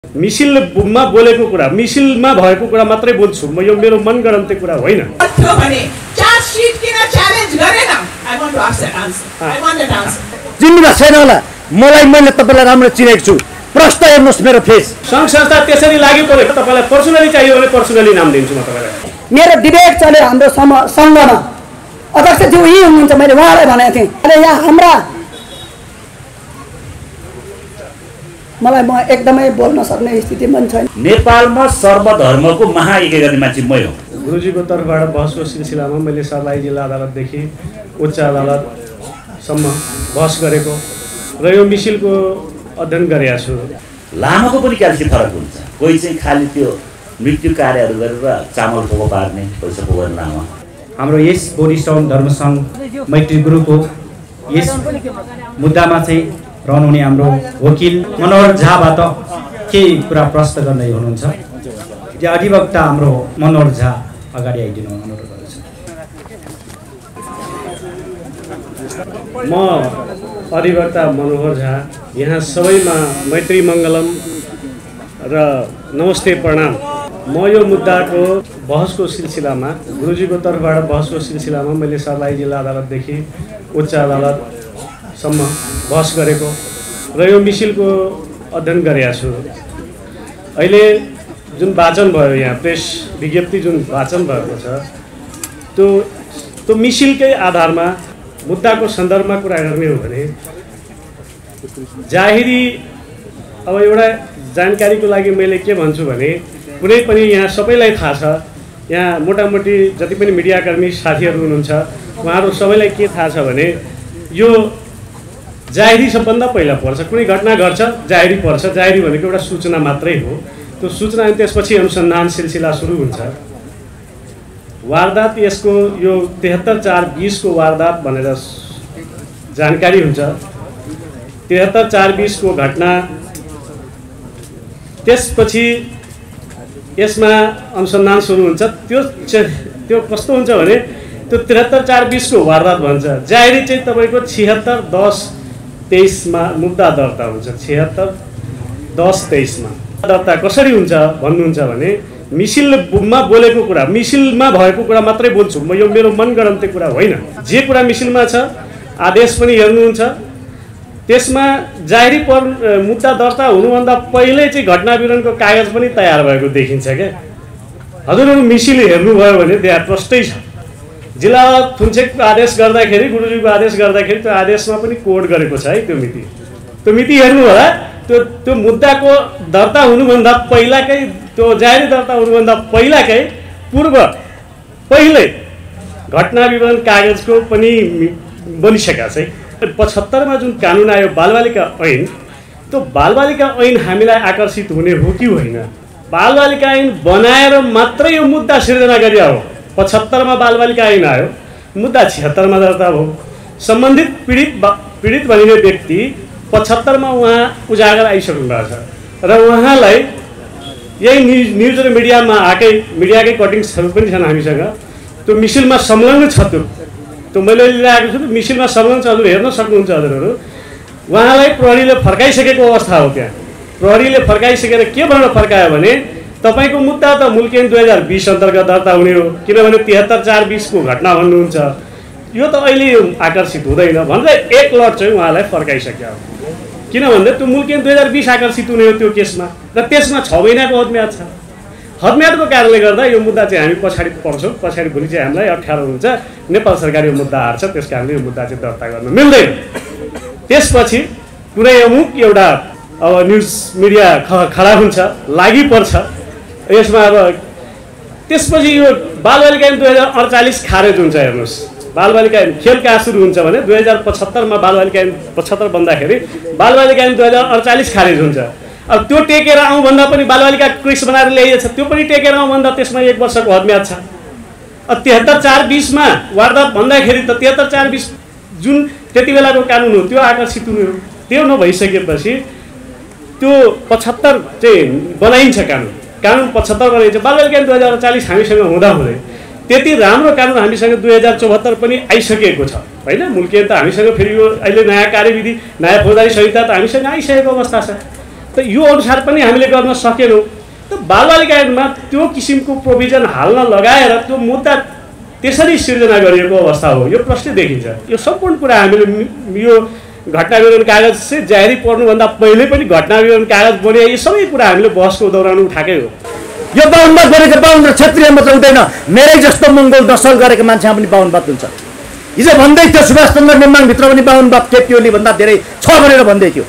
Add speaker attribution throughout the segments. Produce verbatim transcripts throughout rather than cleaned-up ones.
Speaker 1: मिसिलमा बोलेको कुरा मिसिलमा भएको कुरा मात्रै बोल्छु म, यो मेरो मनगढन्ते कुरा होइन।
Speaker 2: जिम्मेवार छैन होला मलाई, मैले तपाईँलाई राम्रो चिनेको छु, प्रश्न हेर्नुहोस् मेरो फेस।
Speaker 1: सङ्घ संस्था त्यसरी लाग्यो पऱ्यो, तपाईँलाई पर्सनली चाहियो भने पर्सनली नाम दिन्छु म तपाईँलाई।
Speaker 3: मेरो डिबेट चल्यो हाम्रो सङ्घमा, अध्यक्षज्यू यही हुनुहुन्छ, मैले उहाँलाई भनेको थिएँ। अहिले यहाँ हाम्रा मलाई म एकदमै बोल्न सक्ने स्थितिमा छैन।
Speaker 4: नेपालमा सर्वधर्मको महायज्ञ गर्ने मान्छे मै हो।
Speaker 1: गुरुजीको तर्फबाट बहसको सिलसिलामा मैले सर्लाही जिल्ला अदालतदेखि उच्च अदालतसम्म बहस गरेको र यो मिसिलको अध्ययन गरेका छु।
Speaker 4: लामाको पनि क्याल्सी फरक हुन्छ, कोही चाहिँ खालि त्यो मृत्यु कार्यहरू गरेर चामल पोको पार्ने, पैसा पोको गर्ने लामा।
Speaker 5: हाम्रो यस बोधिसौन धर्मसङ्घ मैत्री गुरुको यस मुद्दामा चाहिँ रहनुहुने हाम्रो वकिल मनोहर झाबाट केही कुरा प्रश्न गर्दै हुनुहुन्छ। त्यो अधिवक्ता हाम्रो मनोहर झा अगाडि आइदिनु अनुरोध गर्दछु।
Speaker 1: म अधिवक्ता मनोहर झा यहाँ सबैमा मैत्री मङ्गलम र नमस्ते प्रणाम। म यो मुद्दाको बहसको सिलसिलामा गुरुजीको तर्फबाट बहसको सिलसिलामा मैले सर्लाही जिल्ला अदालतदेखि उच्च अदालतसम्म बहस गरेको र यो मिसिलको अध्ययन गरेका छु। अहिले जुन वाचन भयो यहाँ प्रेस विज्ञप्ति जुन वाचन भएको छ त्यो त्यो मिसिलकै आधारमा मुद्दाको सन्दर्भमा कुरा गर्ने हो भने जाहेरी अब एउटा जानकारीको लागि मैले के भन्छु भने कुनै पनि यहाँ सबैलाई थाहा छ, यहाँ मोटामोटी जति पनि मिडियाकर्मी साथीहरू हुनुहुन्छ उहाँहरू सबैलाई के थाहा छ भने यो जाहेरी सबभन्दा पहिला पर्छ। कुनै घटना घट्छ जाहेरी पर्छ, जाहेरी भनेको एउटा सूचना मात्रै हो। त्यो सूचना अनि त्यसपछि अनुसन्धान सिलसिला सुरु हुन्छ। वारदात यसको यो तिहत्तर चार बिसको वारदात भनेर जानकारी हुन्छ। तिहत्तर चार बिसको घटना, त्यसपछि यसमा अनुसन्धान सुरु हुन्छ। त्यो त्यो कस्तो हुन्छ भने त्यो तिहत्तर चार बिसको वारदात भन्छ, जाहेरी चाहिँ तपाईँको छिहत्तर दस तेइसमा मुद्दा दर्ता हुन्छ। छिहत्तर दस तेइसमा दर्ता कसरी हुन्छ भन्नुहुन्छ भने मिसिलमा बोलेको कुरा मिसिलमा भएको कुरा मात्रै बोल्छु म, यो मेरो मनगढन्ते कुरा होइन। जे कुरा मिसिलमा छ आदेश पनि हेर्नुहुन्छ, त्यसमा जाहेरी पर मुद्दा दर्ता हुनुभन्दा पहिल्यै चाहिँ घटना विवरणको कागज पनि तयार भएको देखिन्छ क्या। हजुरहरू मिसिल हेर्नुभयो भने त्यहाँ प्रष्टै छ। जिल्ला थुन्चेकको आदेश गर्दाखेरि, गुरुजीको आदेश गर्दाखेरि त्यो आदेशमा पनि कोड गरेको छ है त्यो मिति। त्यो मिति हेर्नु होला। त्यो त्यो मुद्दाको दर्ता हुनुभन्दा पहिलाकै, त्यो जाहेरी दर्ता हुनुभन्दा पहिलाकै पूर्व पहिल्यै घटना विवरण कागजको पनि बनिसकेका छ। पचहत्तरमा जुन कानुन आयो बालबालिका ऐन, त्यो बालबालिका ऐन हामीलाई आकर्षित हुने हो कि होइन? बालबालिका ऐन बनाएर मात्रै यो मुद्दा सिर्जना गरिया हो। पचहत्तरमा बालबालिका ऐन आयो, मुद्दा छिहत्तरमा दर्ता भयो। सम्बन्धित पीडित पीडित भनिने व्यक्ति पचहत्तरमा उहाँ उजागर आइसक्नु भएको छ र उहाँलाई यही न्युज न्युज र मिडियामा आएकै मिडियाकै कटिङ्सहरू पनि छन् हामीसँग। त्यो मिसिलमा संलग्न छ। त्यो त्यो मैले लिइरहेको छु। मिसिलमा संलग्न छ, हजुर हेर्न सक्नुहुन्छ हजुरहरू। उहाँलाई प्रहरीले फर्काइसकेको अवस्था हो। त्यहाँ प्रहरीले फर्काइसकेर के भनेर फर्कायो भने तपाईँको मुद्दा त मुल्केन दुई हजार बिस अन्तर्गत दर्ता हुने हो, किनभने तिहत्तर चार बिसको घटना भन्नुहुन्छ, यो त अहिले आकर्षित हुँदैन भनेर एक लट चाहिँ उहाँलाई फर्काइसक्यो। किन भन्दा त्यो मुल्केन दुई हजार बिस आकर्षित हुने हो त्यो केसमा, र त्यसमा छ महिनाको हदम्याद छ। हदम्यादको कारणले गर्दा यो मुद्दा चाहिँ हामी पछाडि पर्छौँ। पछाडि भोलि चाहिँ हामीलाई अप्ठ्यारो हुन्छ, नेपाल सरकार यो मुद्दा हार्छ, त्यस कारणले यो मुद्दा चाहिँ दर्ता गर्न मिल्दैन। त्यसपछि कुनै अमुक एउटा अब न्युज मिडिया खडा हुन्छ, लागि पर्छ यसमा। अब त्यसपछि यो बालबालिका ऐन दुई हजार अडचालिस खारेज हुन्छ। हेर्नुहोस्, बालबालिका ऐन खेल कहाँ सुरु हुन्छ भने दुई हजार पचहत्तरमा बालबालिका ऐन पचहत्तर बन्दाखेरि बालबालिका ऐन दुई हजार अडचालिस खारेज हुन्छ। अब त्यो टेकेर आउँ भन्दा पनि बालबालिका क्रिस बनाएर ल्याइएछ, त्यो पनि टेकेर आउँ भन्दा त्यसमा एक वर्षको हदम्याद छ। अब तिहत्तर चार बिसमा वारदात भन्दाखेरि त तिहत्तर चार बिस जुन त्यति बेलाको कानुन हो त्यो आकर्षित हुने हो। त्यो नभइसकेपछि त्यो पचहत्तर चाहिँ बनाइन्छ कानुन। कानुन पचहत्तर बनाइन्छ। बालबालिका ऐन दुई हजार अडचालिस हामीसँग हुँदा हुँदै त्यति राम्रो कानुन हामीसँग दुई हजार चौहत्तर पनि आइसकेको छ होइन। मुल्केन त हामीसँग फेरि यो अहिले नयाँ कार्यविधि, नयाँ फौजदारी संहिता त हामीसँग आइसकेको अवस्था छ। त यो अनुसार पनि हामीले गर्न सकेनौँ। त बालबालिका ऐनमा त्यो किसिमको प्रोभिजन हाल्न लगाएर त्यो मुद्दा त्यसरी सिर्जना गरिएको अवस्था हो, यो प्रश्न देखिन्छ। यो सम्पूर्ण कुरा हामीले यो घटना विवरण कागज चाहिँ जारी पर्नुभन्दा पहिले पनि घटना विवरण कागज बन्यो, यो सबै कुरा हामीले बहसको दौरान उठाएकै हो।
Speaker 2: यो बाहुनवाद गरेको बाहुन र क्षेत्रीय मात्र हुँदैन, मेरै जस्तो मङ्गोल नसल गरेको मान्छेमा पनि बाहुनवाद हुन्छ। हिजो भन्दै थियो सुभाष चन्द्र नेमाङभित्र पनि बाहुनवाद केपी ओली भन्दा धेरै छ भनेर भन्दै थियो।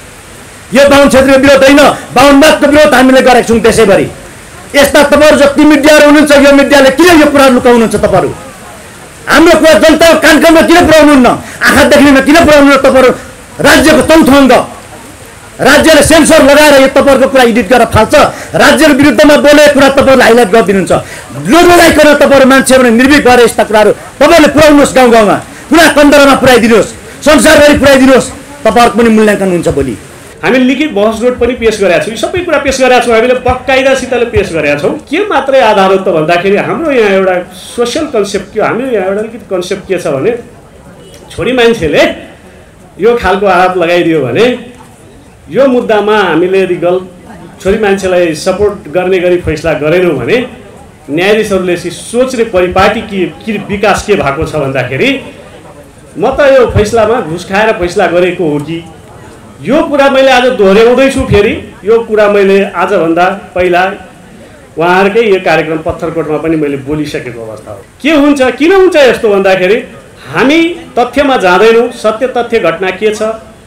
Speaker 2: यो बाहुन क्षेत्रीय विरोध होइन, बाहुनवादको विरोध हामीले गरेका छौँ देशैभरि। यस्ता तपाईँहरू जति मिडियाहरू हुनुहुन्छ, यो मिडियाले किन यो कुरा लुकाउनुहुन्छ? तपाईँहरू हाम्रो कुरा जनताको कानकानमा किन पुऱ्याउनुहुन्न? आँखा देख्नेमा किन पुऱ्याउनुहुन्न? तपाईँहरू राज्यको चौथो अङ्ग राज्यले सेन्सर लगाएर यो तपाईँहरूको कुरा एडिट गरेर फाल्छ। राज्यको विरुद्धमा बोलेको कुरा तपाईँहरूले हाइलाइट गरिदिनुहुन्छ। लोडोलाइकन तपाईँहरू मान्छे भने निर्भीक भएर यस्ता कुराहरू तपाईँहरूले पुऱ्याउनुहोस्, गाउँ गाउँमा पुरा कन्दरमा पुऱ्याइदिनुहोस्, संसारभरि पुऱ्याइदिनुहोस्। तपाईँहरूको पनि मूल्याङ्कन हुन्छ भोलि।
Speaker 1: हामीले लिखित बहस नोट पनि पेश गरेका छौँ, सबै कुरा पेश गरेका छौँ, हामीले बकाइदासितले पेश गरेका छौँ। के मात्रै आधार हो त भन्दाखेरि हाम्रो यहाँ एउटा सोसियल कन्सेप्ट के, हाम्रो यहाँ एउटा अलिकति कन्सेप्ट के छ भने छोरी मान्छेले यो खालको आरोप लगाइदियो भने यो मुद्दामा हामीले यदि गल छोरी मान्छेलाई सपोर्ट गर्ने गरी फैसला गरेनौँ भने न्यायाधीशहरूले सोच्ने परिपाटी के के विकास के भएको छ भन्दाखेरि म त यो फैसलामा घुस खाएर फैसला गरेको हो कि, यो कुरा मैले आज दोहोऱ्याउँदैछु। फेरि यो कुरा मैले आजभन्दा पहिला उहाँहरूकै यो कार्यक्रम पत्थरकोटमा पनि मैले बोलिसकेको अवस्था हो। के हुन्छ, किन हुन्छ यस्तो भन्दाखेरि हामी तथ्यमा जाँदैनौँ। सत्य तथ्य घटना के छ,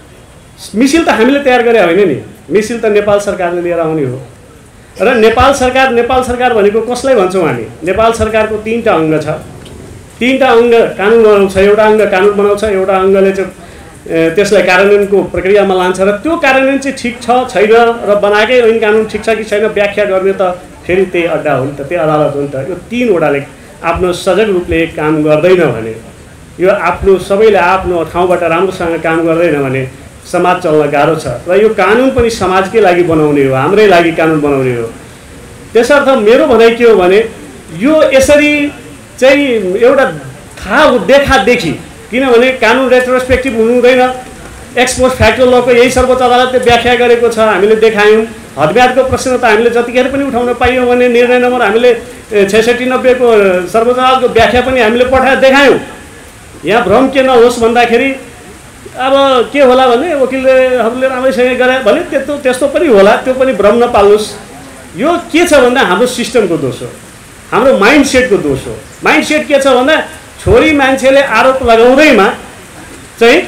Speaker 1: मिसिल त हामीले तयार गरे होइन नि, मिसिल त नेपाल सरकारले लिएर आउने हो। र नेपाल सरकार नेपाल सरकार भनेको कसलाई भन्छौँ हामी? नेपाल सरकारको तिनवटा अङ्ग छ, तिनवटा अङ्ग कानुन बनाउँछ, एउटा अङ्ग कानुन बनाउँछ, एउटा अङ्गले चाहिँ त्यसलाई कार्यान्वयनको प्रक्रियामा लान्छ र त्यो कार्यान्वयन चाहिँ ठिक छ छैन र बनाएकै ऐन कानुन ठिक छ कि छैन व्याख्या गर्ने त फेरि त्यही अड्डा हो नि त, त्यही अदालत हो नि त। यो तिनवटाले आफ्नो सजग रूपले काम गर्दैन भने, यो आफ्नो सबैले आफ्नो ठाउँबाट राम्रोसँग काम गर्दैन भने समाज चल्न गाह्रो छ। र यो कानुन पनि समाजकै लागि बनाउने हो, हाम्रै लागि कानुन बनाउने हो। त्यसर्थ मेरो भनाइ के हो भने यो यसरी चाहिँ एउटा थाहा देखादेखि, किनभने कानुन रेट्रोस्पेक्टिभ हुनु हुँदैन। एक्सपोज फ्याक्टो लको यही सर्वोच्च अदालतले व्याख्या गरेको छ, हामीले देखायौँ। हदब्यादको प्रश्न त हामीले जतिखेर पनि उठाउन पाइयौँ भने निर्णय नम्बर हामीले छैसठी नब्बेको सर्वोच्च अदालतको व्याख्या पनि हामीले पठाएर देखायौँ। यहाँ भ्रम के नहोस् भन्दाखेरि अब के होला भने वकिलहरूले राम्रैसँग गरे भने त्यस्तो त्यस्तो पनि होला, त्यो पनि भ्रम नपाल्नुहोस्। यो के छ भन्दा हाम्रो सिस्टमको दोष हो, हाम्रो माइन्ड सेटको दोष हो। माइन्ड सेट के छ भन्दा छोरी मान्छेले आरोप लगाउँदैमा चाहिँ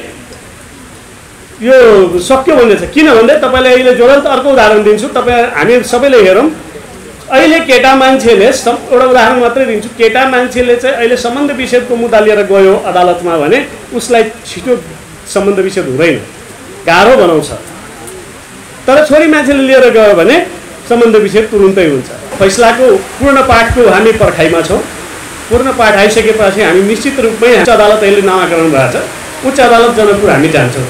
Speaker 1: यो सक्यो भन्ने छ। किन भन्दा तपाईँलाई अहिले ज्वलन्त अर्को उदाहरण दिन्छु, तपाईँ हामी सबैले हेरौँ। अहिले केटा मान्छेले सब एउटा उदाहरण मात्रै दिन्छु, केटा मान्छेले चाहिँ अहिले सम्बन्ध विच्छेदको मुद्दा लिएर गयो अदालतमा भने उसलाई छिटो सम्बन्ध विच्छेद हुँदैन, गाह्रो बनाउँछ। तर छोरी मान्छेले लिएर गयो भने सम्बन्ध विच्छेद तुरुन्तै हुन्छ। फैसलाको पूर्ण पाठको हामी पर्खाइमा छौँ। पूर्ण पाठ आइसकेपछि हामी निश्चित रूपमै उच्च अदालत अहिले नामाकरण भएको छ, उच्च अदालत जनकपुर हामी जान्छौँ।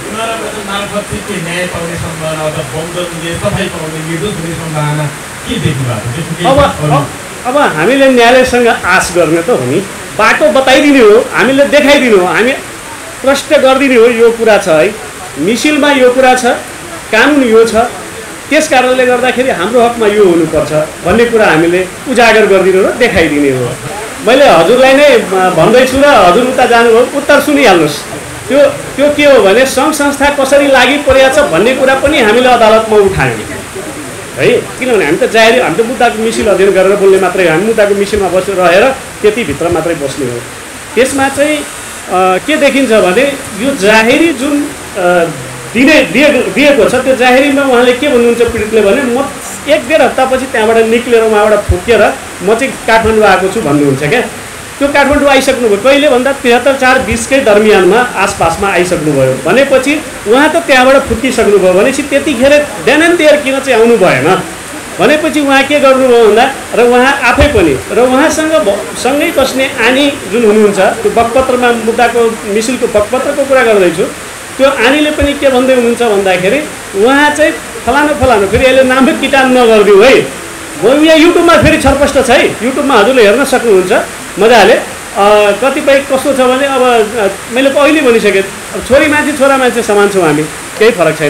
Speaker 1: अब अब हामीले न्यायालयसँग आश गर्ने त हो नि, बाटो बताइदिने हो, हामीले देखाइदिनु हो, हामी प्रश्न गरिदिने हो। यो कुरा छ है, मिसिलमा यो कुरा छ, कानुन यो छ, त्यस कारणले गर्दाखेरि हाम्रो हकमा यो हुनुपर्छ भन्ने कुरा हामीले उजागर गरिदिनु र देखाइदिने हो। मैले हजुरलाई नै भन्दैछु र हजुर उता जानुभयो, उत्तर सुनिहाल्नुहोस्। त्यो त्यो के हो भने सङ्घ संस्था कसरी लागि परेको छ भन्ने कुरा पनि हामीले अदालतमा उठायौँ है। किनभने हामी त जाहेरी, हामी त मुद्दाको मिसिल अध्ययन गरेर बोल्ने मात्रै, हामी मुद्दाको मिसिलमा बसेर रहेर त्यतिभित्र मात्रै बस्ने हो। त्यसमा चाहिँ के देखिन्छ भने यो जाहेरी जुन दिने दिए दिएको छ, त्यो जाहेरीमा उहाँले के भन्नुहुन्छ पीडितले भने म एक डेढ हप्तापछि त्यहाँबाट निक्लेर उहाँबाट फुकेर म चाहिँ काठमाडौँ आएको छु भन्नुहुन्छ क्या। त्यो काठमाडौँ आइसक्नुभयो कहिले भन्दा त्रिहत्तर चार बिसकै दरमियानमा आसपासमा आइसक्नुभयो भनेपछि उहाँ त त्यहाँबाट फुकिसक्नुभयो भनेपछि त्यतिखेर देन एन्ड देयर किन चाहिँ आउनु भएन भनेपछि उहाँ के गर्नुभयो भन्दा र उहाँ आफै पनि र उहाँसँग सँगै बस्ने आनी जुन हुनुहुन्छ, त्यो बकपत्रमा मुद्दाको मिसिलको बकपत्रको कुरा गर्दैछु, त्यो आनीले पनि के भन्दै हुनुहुन्छ भन्दाखेरि उहाँ चाहिँ फलानु फलानु, फेरि अहिले नामै किटान नगरिदिउँ है, यहाँ युट्युबमा फेरि छरपष्ट छ है, युट्युबमा हजुरले हेर्न सक्नुहुन्छ मजाले। कतिपय कस्तो छ भने अब मैले अहिले भनिसकेँ, छोरी मान्छे छोरा मान्छे समान छौँ हामी, केही फरक छैन।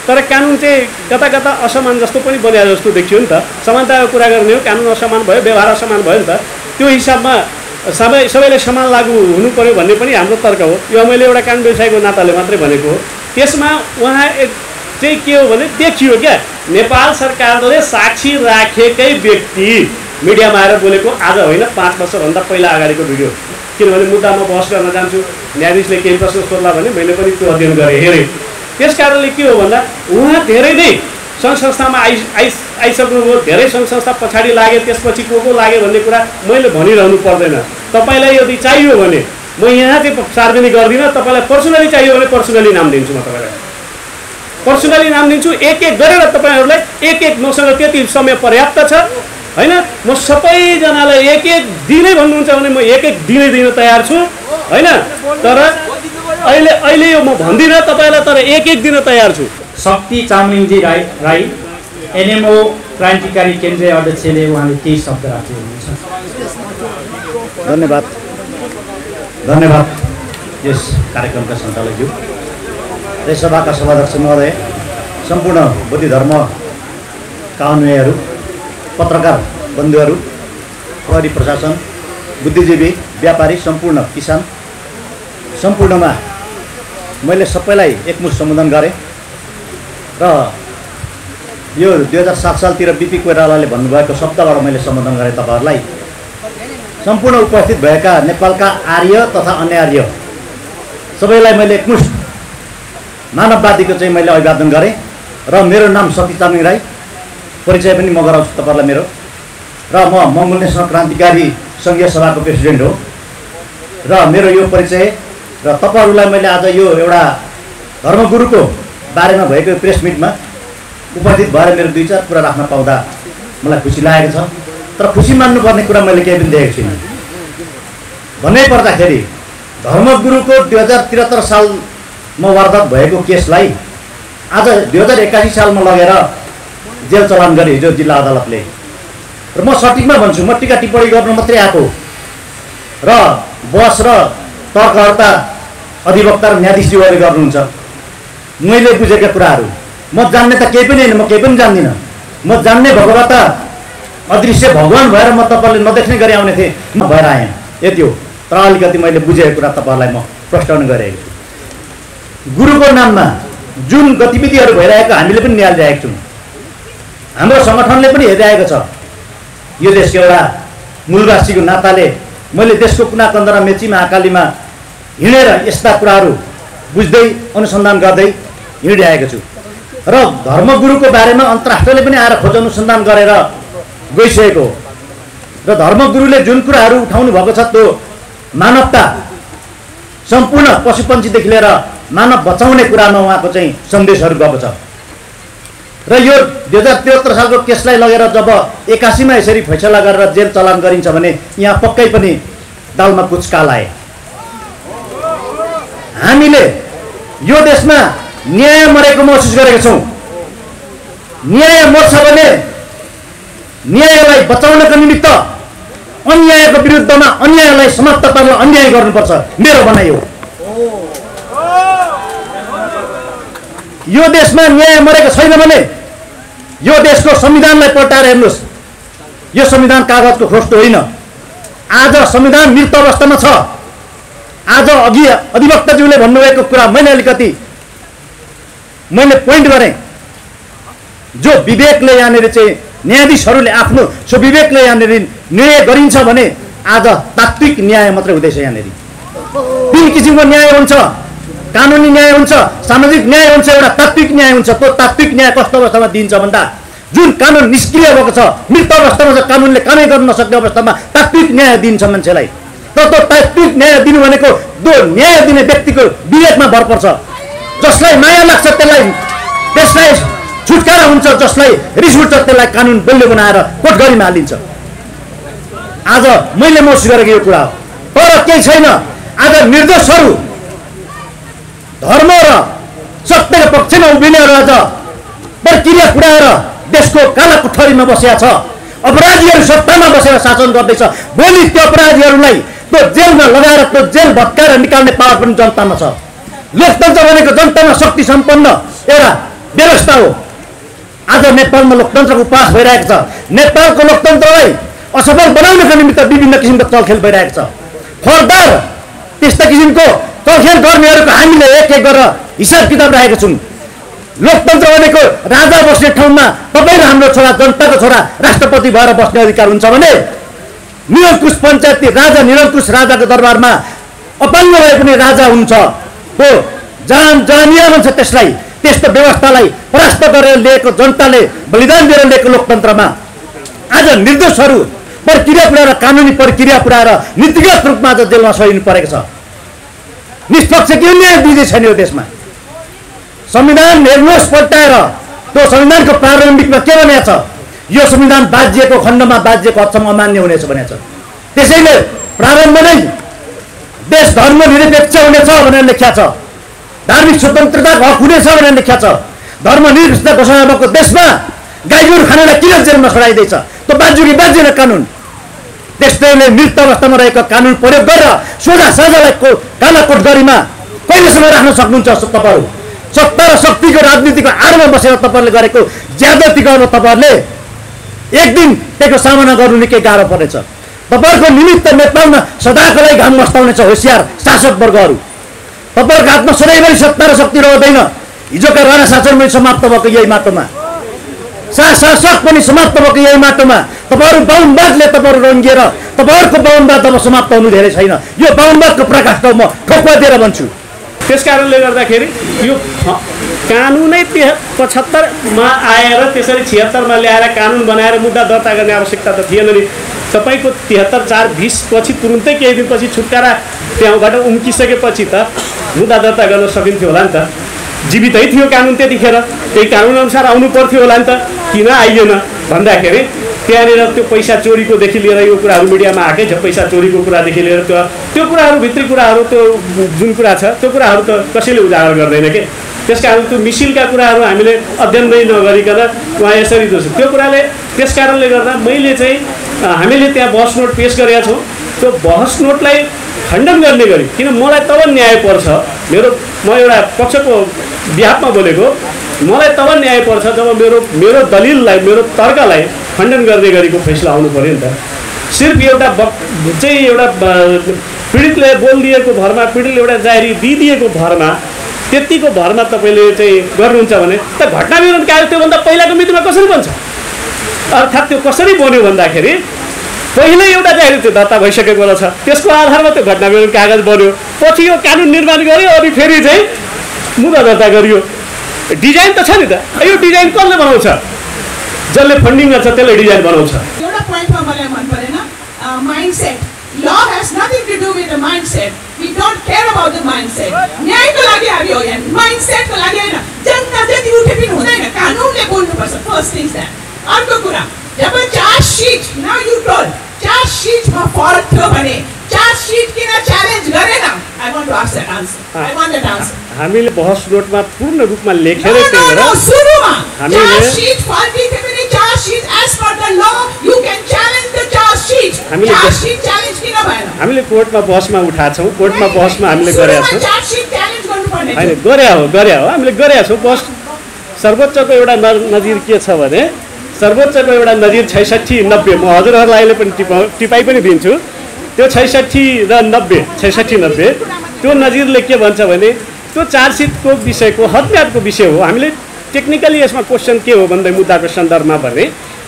Speaker 1: तर कानुन चाहिँ कता कता असमान जस्तो पनि बनिया जस्तो देखियो नि त। समानताको कुरा गर्ने हो, कानुन असमान भयो, व्यवहार असमान भयो नि त। त्यो हिसाबमा सबै सबैले समान लागू हुनु पर्यो भन्ने पनि हाम्रो तर्क हो। यो मैले एउटा कानुन व्यवसायको नाताले मात्रै भनेको हो। त्यसमा उहाँ एक चाहिँ के हो भने देखियो क्या, नेपाल सरकारले साक्षी राखेकै व्यक्ति मिडियामा आएर बोलेको आज होइन, पाँच वर्षभन्दा पहिला अगाडिको भिडियो। किनभने मुद्दामा बहस गर्न जान्छु, न्यायाधीशले केही प्रश्न सोध्ला भने मैले पनि त्यो अध्ययन गरेँ, हेरेँ। त्यस कारणले के हो भन्दा उहाँ धेरै नै सङ्घ संस्थामा आइ आइ आइसक्नुभयो, धेरै सङ्घ संस्था पछाडि लागे, त्यसपछि को को लागे भन्ने कुरा मैले भनिरहनु पर्दैन। तपाईँलाई यदि चाहियो भने म यहाँ चाहिँ सार्वजनिक गर्दिनँ, तपाईँलाई पर्सनली चाहियो भने पर्सनली नाम दिन्छु, म तपाईँलाई पर्सनली नाम दिन्छु। एक एक गरेर तपाईँहरूलाई एक एक मसँग त्यति समय पर्याप्त छ होइन। म सबैजनालाई एक एक दिनै भन्नुहुन्छ भने म एक एक दिनै दिन तयार छु होइन। तर अहिले अहिले यो म भन्दिनँ तपाईँलाई, तर एक एक दिन तयार छु।
Speaker 5: शक्ति चामलिङजी राई राई एनएमओ क्रान्तिकारी केन्द्रीय अध्यक्षले उहाँले केही शब्द राख्नु हुनुहुन्छ।
Speaker 2: धन्यवाद
Speaker 5: धन्यवाद यस कार्यक्रमका सञ्चालकज्यू,
Speaker 2: यस सभाका सभाध्यक्ष महोदय, सम्पूर्ण बुद्धि धर्मका अनुयायीहरू, पत्रकार बन्धुहरू, प्रहरी प्रशासन, बुद्धिजीवी, व्यापारी, सम्पूर्ण किसान, सम्पूर्णमा मैले सबैलाई एकमुठ सम्बोधन गरेँ र यो दुई हजार सात सालतिर बिपी कोइरालाले भन्नुभएको शब्दबाट मैले सम्बोधन गरेँ तपाईँहरूलाई। सम्पूर्ण उपस्थित भएका नेपालका आर्य तथा अनार्य सबैलाई मैले एकमुठ मानववादीको चाहिँ मैले अभिवादन गरेँ र मेरो नाम शक्ति चामलिङ राई, परिचय पनि म गराउँछु तपाईँहरूलाई मेरो, र म मङ्गोल नेसनल क्रान्तिकारी सङ्घीय सभाको प्रेसिडेन्ट हो। र मेरो यो परिचय र तपाईँहरूलाई मैले आज यो एउटा धर्मगुरुको बारेमा भएको प्रेस मिटमा उपस्थित भएर मेरो दुई चार कुरा राख्न पाउँदा मलाई खुसी लागेको छ। तर खुसी मान्नुपर्ने कुरा मैले केही पनि देखेको छुइनँ। भन्नै पर्दाखेरि धर्मगुरुको दुई हजार त्रिहत्तर सालमा वारदात भएको केसलाई आज दुई हजार एक्कासी सालमा लगेर जेल चलान गरे हिजो जिल्ला अदालतले। र म सठिकमा भन्छु, म टिका टिप्पणी गर्न मात्रै आएको र बहस र तर्कहर्ता अधिवक्ता र न्यायाधीशज्यूहरूले गर्नुहुन्छ। मैले बुझेका कुराहरू म जान्ने त केही पनि होइन, म केही पनि जान्दिनँ। म जान्ने भगवत अदृश्य भगवान् भएर म तपाईँले नदेख्ने गरी आउने थिएँ, म भएर आएँ, यति हो। तर अलिकति मैले बुझेको कुरा तपाईँहरूलाई म प्रश्न गरेको छु। गुरुको नाममा जुन गतिविधिहरू भइरहेको हामीले पनि निहालिरहेको छौँ, हाम्रो सङ्गठनले पनि हेरिरहेको छ। यो देशको एउटा मूलवासीको नाताले मैले देशको कुना कन्दरा मेची महाकालीमा हिँडेर यस्ता कुराहरू बुझ्दै अनुसन्धान गर्दै हिँडिरहेको छु। र धर्मगुरुको बारेमा अन्तर्राष्ट्रले पनि आएर खोज अनुसन्धान गरेर गइसकेको र धर्मगुरुले जुन कुराहरू उठाउनु भएको छ त्यो मानवता, सम्पूर्ण पशुपन्छीदेखि लिएर मानव बचाउने कुरामा उहाँको चाहिँ सन्देशहरू गएको छ। र यो दुई हजार त्रिहत्तर सालको केसलाई लगेर जब एक्कासीमा यसरी फैसला गरेर जेल चलान गरिन्छ भने यहाँ पक्कै पनि दालमा कुछ कालाए। हामीले यो देशमा न्याय मरेको महसुस गरेका छौँ। न्याय मर्छ भने न्यायलाई बचाउनको निमित्त अन्यायको विरुद्धमा अन्यायलाई समाप्त पार्न अन्याय गर्नुपर्छ, मेरो भनाइ हो। यो देशमा न्याय मरेको छैन भने यो देशको संविधानलाई पल्टाएर हेर्नुहोस्। यो संविधान कागजको खोस्टो होइन। आज संविधान मृत अवस्थामा छ। आज अघि अधिवक्ताज्यूले भन्नुभएको कुरा मैले अलिकति मैले पोइन्ट गरेँ। जो विवेकले यहाँनिर चाहिँ न्यायाधीशहरूले आफ्नो स्वविवेकले यहाँनिर निर्णय गरिन्छ भने आज तात्विक न्याय मात्रै हुँदैछ। यहाँनिर तीन किसिमको न्याय हुन्छ, कानुनी न्याय हुन्छ, सामाजिक न्याय हुन्छ, एउटा तात्विक न्याय हुन्छ। त्यो तात्विक न्याय कस्तो अवस्थामा दिन्छ भन्दा जुन कानुन निष्क्रिय भएको छ, मृत अवस्थामा छ, कानुनले कामै गर्न नसक्ने अवस्थामा तात्विक न्याय दिन्छ मान्छेलाई। तर त्यो तात्विक न्याय दिनु भनेको त्यो न्याय दिने व्यक्तिको विवेकमा भर पर्छ। जसलाई माया लाग्छ त्यसलाई त्यसलाई छुटकारा हुन्छ, जसलाई रिस उठ्छ त्यसलाई कानुन बलियो बनाएर कोठघरीमा हालिन्छ। आज मैले महसुस गरेको यो कुरा हो। तर केही छैन। आज निर्दोषहरू धर्म र सत्यको पक्षमा उभिनेहरू आज प्रक्रिया कुराएर देशको काला कोठरीमा बसेका छ। अपराधीहरू सत्तामा बसेर शासन गर्दैछ। भोलि त्यो अपराधीहरूलाई त्यो जेलमा लगाएर त्यो जेल भत्काएर निकाल्ने पावर पनि जनतामा छ। लोकतन्त्र भनेको जनतामा शक्ति सम्पन्न एउटा व्यवस्था हो। आज नेपालमा लोकतन्त्रको उपहास भइरहेको छ। नेपालको लोकतन्त्रलाई असफल बनाउनका निमित्त विभिन्न किसिमको चलखेल भइरहेको छ। खबरदार त्यस्ता किसिमको चलखेल गर्नेहरूको हामीले एक एक गरेर हिसाब किताब राखेका छौँ। लोकतन्त्र भनेको राजा बस्ने ठाउँमा तपाईँ र हाम्रो छोरा जनताको छोरा राष्ट्रपति भएर बस्ने अधिकार हुन्छ भने निरङ्कुश पञ्चायती राजा निरङ्कुश राजाको दरबारमा अपाङ्ग भए पनि राजा हुन्छ। हो जहाँ जहाँ नियम हुन्छ त्यसलाई त्यस्तो व्यवस्थालाई परास्त गरेर लिएको जनताले बलिदान दिएर लिएको लोकतन्त्रमा आज निर्दोषहरू प्रक्रिया पुऱ्याएर कानुनी प्रक्रिया पुऱ्याएर नीतिगत रूपमा आज जेलमा सहिनु परेको छ। निष्पक्ष के न्याय दिँदै छैन यो देशमा। संविधान हेर्नुहोस् पल्टाएर, त्यो संविधानको प्रारम्भिकमा के भनेको छ? यो संविधान बाज्यको खण्डमा बाज्यको हदसम्म अमान्य हुनेछ भनेको छ। त्यसैले प्रारम्भ नै देश धर्मनिरपेक्ष हुनेछ भनेर लेखिया छ। धार्मिक स्वतन्त्रताको हक हुनेछ भनेर लेखिया छ। धर्मनिरपेक्षता घोषणा भएको देशमा गाईगोरु खानेलाई किन जेलमा खडाइदिएछ? त्यो बाज्यो कि बाज्दैन कानुन? त्यसैले मृत अवस्थामा रहेको कानुन प्रयोग गरेर सोझा साझालाई कालाकोट गरीमा कहिलेसम्म राख्न सक्नुहुन्छ तपाईँहरू? सत्ता र शक्तिको राजनीतिको आडमा बसेर तपाईँहरूले गरेको ज्यादतीको अब तपाईँहरूले एक दिन त्यसको सामना गर्नु निकै गाह्रो पर्नेछ। तपाईँहरूको निमित्त नेपालमा सदाको लागि घाम मस्ताउनेछ होसियार शासक वर्गहरू। तपाईँहरूको हातमा सधैँभरि सत्ता र शक्ति रहँदैन। हिजोका राणा शासन पनि समाप्त भएको यही माटोमा, शासक पनि समाप्त भएको यही माटोमा। तपाईँहरू बाहुनवादले तपाईँहरू रङ्गिएर तपाईँहरूको बाहुनवाद अब समाप्त हुनु धेरै छैन। यो बाहुनवादको प्रकाश म ठोकुवा दिएर भन्छु।
Speaker 1: त्यस कारणले गर्दाखेरि यो कानुनै पचहत्तरमा आएर त्यसरी छिहत्तरमा ल्याएर कानुन बनाएर मुद्दा दर्ता गर्ने आवश्यकता त थिएन नि। तपाईँको तिहत्तर चार बिस पछि तुरुन्तै केही दिनपछि छुटकारा त्यहाँबाट उम्किसकेपछि त मुद्दा दर्ता गर्न सकिन्थ्यो होला नि त। जीवितै थियो कानुन त्यतिखेर, त्यही कानुन अनुसार आउनु पर्थ्यो होला नि त। किन आइएन भन्दाखेरि त्यहाँनिर त्यो पैसा चोरीकोदेखि लिएर यो कुराहरू मिडियामा आएकै छ। पैसा चोरीको कुरादेखि लिएर त्यो त्यो कुराहरू भित्री कुराहरू त्यो जुन कुरा छ त्यो कुराहरू त कसैले उजागर गर्दैन के। त्यस कारण त्यो मिसिलका कुराहरू हामीले अध्ययन नै नगरिकन उहाँ यसरी दोष त्यो कुराले त्यस कारणले गर्दा मैले चाहिँ हामीले त्यहाँ बहस नोट पेस गरेका छौँ। त्यो बहस नोटलाई खण्डन गर्ने गरी, किन मलाई तब न्याय पर्छ, मेरो म एउटा पक्षको बिहाफमा बोलेको, मलाई तब न्याय पर्छ जब मेरो मेरो दलिललाई मेरो तर्कलाई खण्डन गर्ने गरेको फैसला आउनु पऱ्यो नि त। सिर्फ एउटा बक चाहिँ एउटा पीडितले बोलिदिएको भरमा, पीडितले एउटा जाहेरी दिइदिएको भरमा, त्यतिको भरमा तपाईँले चाहिँ गर्नुहुन्छ भने त घटना विवरण कागज त्योभन्दा पहिलाको मितिमा कसरी बन्छ? अर्थात् त्यो कसरी बन्यो भन्दाखेरि पहिल्यै एउटा जाहेरी त्यो दर्ता भइसकेको रहेछ, त्यसको आधारमा त्यो घटना विवरण कागज बन्यो। पछि यो कानुन निर्माण गर्यो, अनि फेरि चाहिँ मुद्दा दर्ता गरियो। डिजाइन त छ नि त। यो डिजाइन कसले बनाउँछ? जसले फन्डिङ गर्छ त्यसले डिजाइन बनाउँछ।
Speaker 6: एउटा पोइन्टमा मलाई मन परेन, mindset. Law has nothing to do with the mindset. We don't care about the mindset. न्यायको लागि हामी हो यहाँ, माइन्डसेटको लागि होइन। जनता जति उठे पनि हुँदैन, कानुनले बोल्नुपर्छ। First thing that. अर्को कुरा, जब charge sheet now you told charge सिटमा फरक थियो भने चार्ज सिट किन च्यालेन्ज गरेन? I want to ask that answer. I want that answer.
Speaker 1: हामीले बहस नोटमा पूर्ण रूपमा लेखेर
Speaker 6: त्यसले सुरुमा
Speaker 1: हामीले
Speaker 6: चार्ज सिट फर्की थियो भने charge sheet as per the law you can challenge the charge sheet. Charge sheet challenge किन भएन? हामीले कोर्टमा बहसमा उठाएको छौँ, कोर्टमा बहसमा हामीले गरेका छौँ। चार्ज सिट च्यालेन्ज गर्नुपर्ने
Speaker 1: हैन, गरे हो गरे हो हामीले गरेका छौँ। बहस सर्वोच्चको एउटा नजिर के छ भने सर्वोच्चको एउटा नजिर छैसठी नब्बे, म हजुरहरूलाई अहिले पनि टिपा टिपाइ पनि दिन्छु। त्यो छैसठी र नब्बे छैसठी नब्बे त्यो नजिरले के भन्छ भने त्यो चार्जसिटको विषयको हत्याको विषय हो। हामीले टेक्निकली यसमा क्वेसन के हो भन्दै मुद्दाको सन्दर्भमा भने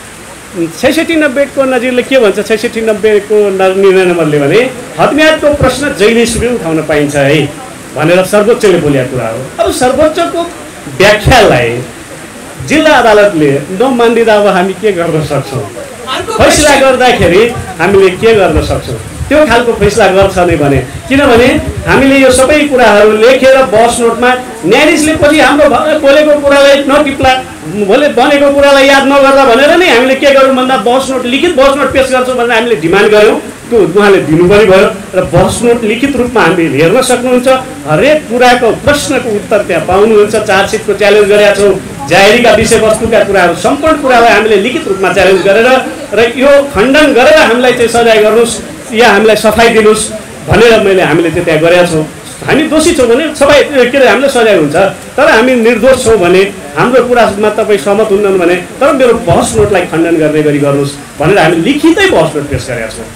Speaker 1: छैसठी नब्बेको नजिरले के भन्छ? छैसठी नब्बेको निर्णय नम्बरले भने हत्याको प्रश्न जहिलेसुकै उठाउन पाइन्छ है भनेर सर्वोच्चले बोलेको कुरा हो। अब सर्वोच्चको व्याख्यालाई जिल्ला अदालतले नमान्दिँदा अब हामी के गर्न सक्छौँ? फैसला गर्दाखेरि हामीले के गर्न सक्छौँ? त्यो खालको फैसला गर्छ नै भने, किनभने हामीले यो सबै कुराहरू लेखेर बहस नोटमा न्यायाधीशले पछि हाम्रो बोलेको कुरालाई नटिप्ला भोलि बनेको कुरालाई याद नगर्दा भनेर नै हामीले के गरौँ भन्दा बहस नोट लिखित बहस नोट पेस गर्छौँ भनेर हामीले डिमान्ड गऱ्यौँ। त्यो उहाँले दिनु पनि भयो र बहस नोट लिखित रूपमा हामीले हेर्न सक्नुहुन्छ। हरेक कुराको प्रश्नको उत्तर त्यहाँ पाउनुहुन्छ। चार्जसिटको च्यालेन्ज गरेका छौँ, जाहेरीका विषयवस्तुका कुराहरू सम्पूर्ण कुरालाई हामीले लिखित रूपमा च्यालेन्ज गरेर र यो खण्डन गरेर हामीलाई चाहिँ सजाय गर्नुहोस् या हामीलाई सफाइ दिनुहोस् भनेर मैले हामीले चाहिँ त्यहाँ गरेका छौँ। हामी दोषी छौँ भने सबै के अरे हामीलाई सजाय हुन्छ, तर हामी निर्दोष छौँ भने हाम्रो कुरामा तपाईँ सहमत हुनुहुन्न भने तर मेरो बहस नोटलाई खण्डन गर्ने गरी गर्नुहोस् भनेर हामी लिखितै बहस नोट पेश गरेका छौँ।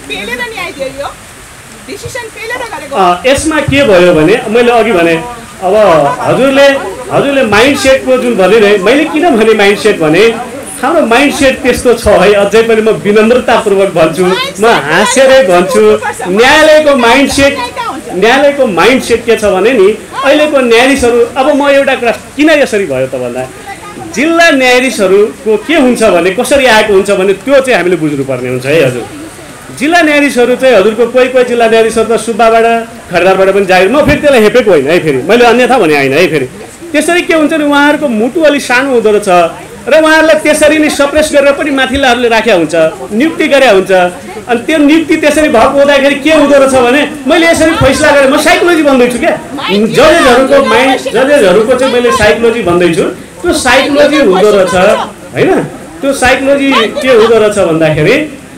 Speaker 1: यसमा के भयो भने मैले अघि भने अब हजुरले हजुरले माइन्ड सेटको जुन भनिरहे मैले किन भने माइन्ड सेट भने हाम्रो माइन्ड सेट त्यस्तो छ है। अझै पनि म विनम्रतापूर्वक भन्छु, म हाँसेरै भन्छु, न्यायालयको माइन्ड सेट न्यायालयको माइन्ड सेट के छ भने नि अहिलेको न्यायाधीशहरू अब म एउटा कुरा किन यसरी भयो त भन्दा जिल्ला न्यायाधीशहरूको के हुन्छ भने कसरी आएको हुन्छ भने त्यो चाहिँ हामीले बुझ्नुपर्ने हुन्छ है हजुर। जिल्ला न्यायाधीशहरू चाहिँ हजुरको कोही कोही जिल्ला न्यायाधीशहरू त सुब्बाबाट खरिदारबाट पनि जागिर, म फेरि त्यसलाई हेपेको होइन है, फेरि मैले अन्यथा भने होइन है। फेरि त्यसरी के हुन्छ नि उहाँहरूको मुटु अलिक सानो हुँदो रहेछ र उहाँहरूलाई त्यसरी नै सप्रेस गरेर पनि माथिल्लाहरूले राखेका हुन्छ, नियुक्ति गरेका हुन्छ। अनि त्यो नियुक्ति त्यसरी भएको हुँदाखेरि के हुँदो रहेछ भने मैले यसरी फैसला गरेँ, म साइकोलोजी भन्दैछु क्या, जजेसहरूको माइन्ड जजेसहरूको चाहिँ मैले साइकोलोजी भन्दैछु। त्यो साइकोलोजी हुँदो रहेछ होइन, त्यो साइकोलोजी के हुँदो रहेछ भन्दाखेरि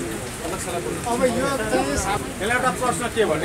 Speaker 7: प्रश्न के भने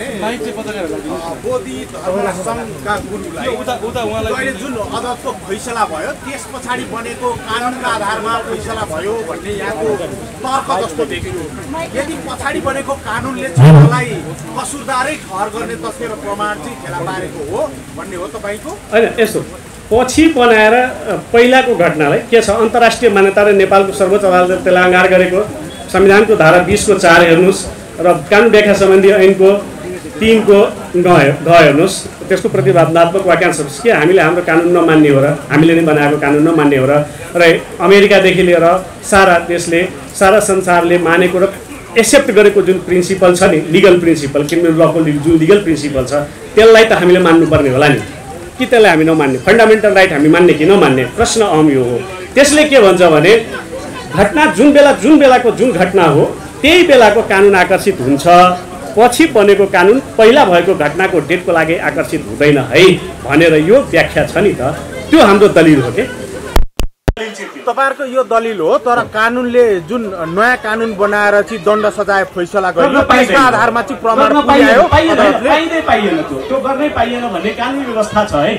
Speaker 7: बोधि धर्म संघका गुरुलाई जुन अदालतको फैसला भयो त्यस पछाडि बनेको कानुनका आधारमा फैसला भयो भन्ने यहाँको तर्क जस्तो देखियो। यदि पछाडि बनेको कानुनले उहाँलाई कसुरदारै ठहर गर्ने तथ्य र प्रमाण चाहिँ फेला पारेको हो भन्ने हो तपाईँको?
Speaker 1: होइन, यस्तो पछि बनाएर पहिलाको घटनालाई के छ अन्तर्राष्ट्रिय मान्यता र नेपालको सर्वोच्च अदालतले त्यसलाई अङ्गार गरेको संविधानको धारा बिसको चार हेर्नुहोस् र कानुन व्याख्या सम्बन्धी ऐनको तिनको गयो गयो हेर्नुहोस्, त्यसको प्रतिवादनात्मक वाक्यांश के हामीले हाम्रो कानुन नमान्ने हो र हामीले नै बनाएको कानुन नमान्ने हो र र अमेरिकादेखि लिएर सारा देशले सारा संसारले मानेको र एक्सेप्ट गरेको जुन प्रिन्सिपल छ नि लिगल प्रिन्सिपल क्रिमिनल लको जुन लिगल प्रिन्सिपल छ त्यसलाई त हामीले मान्नुपर्ने होला नि, कि त्यसलाई हामी नमान्ने? फन्डामेन्टल राइट हामी मान्ने कि नमान्ने प्रश्न अहम यो हो। त्यसले के भन्छ भने घटना जुन बेला जुन बेलाको जुन घटना हो त्यही बेलाको कानुन आकर्षित हुन्छ, पछि बनेको कानुन पहिला भएको घटनाको डेटको लागि आकर्षित हुँदैन है भनेर यो व्याख्या छ नि त, त्यो हाम्रो दलिल हो के।
Speaker 7: तपाईहरुको यो दलिल हो, तर कानुनले जुन नयाँ कानुन बनाएर चाहिँ दण्ड सजाय फैसला गर्यो त्यसका आधारमा चाहिँ प्रमाण पुर्यायो
Speaker 1: पाइँदै पाइएन, त्यो त्यो गर्नै पाइएन भन्ने कानुनी व्यवस्था छ है,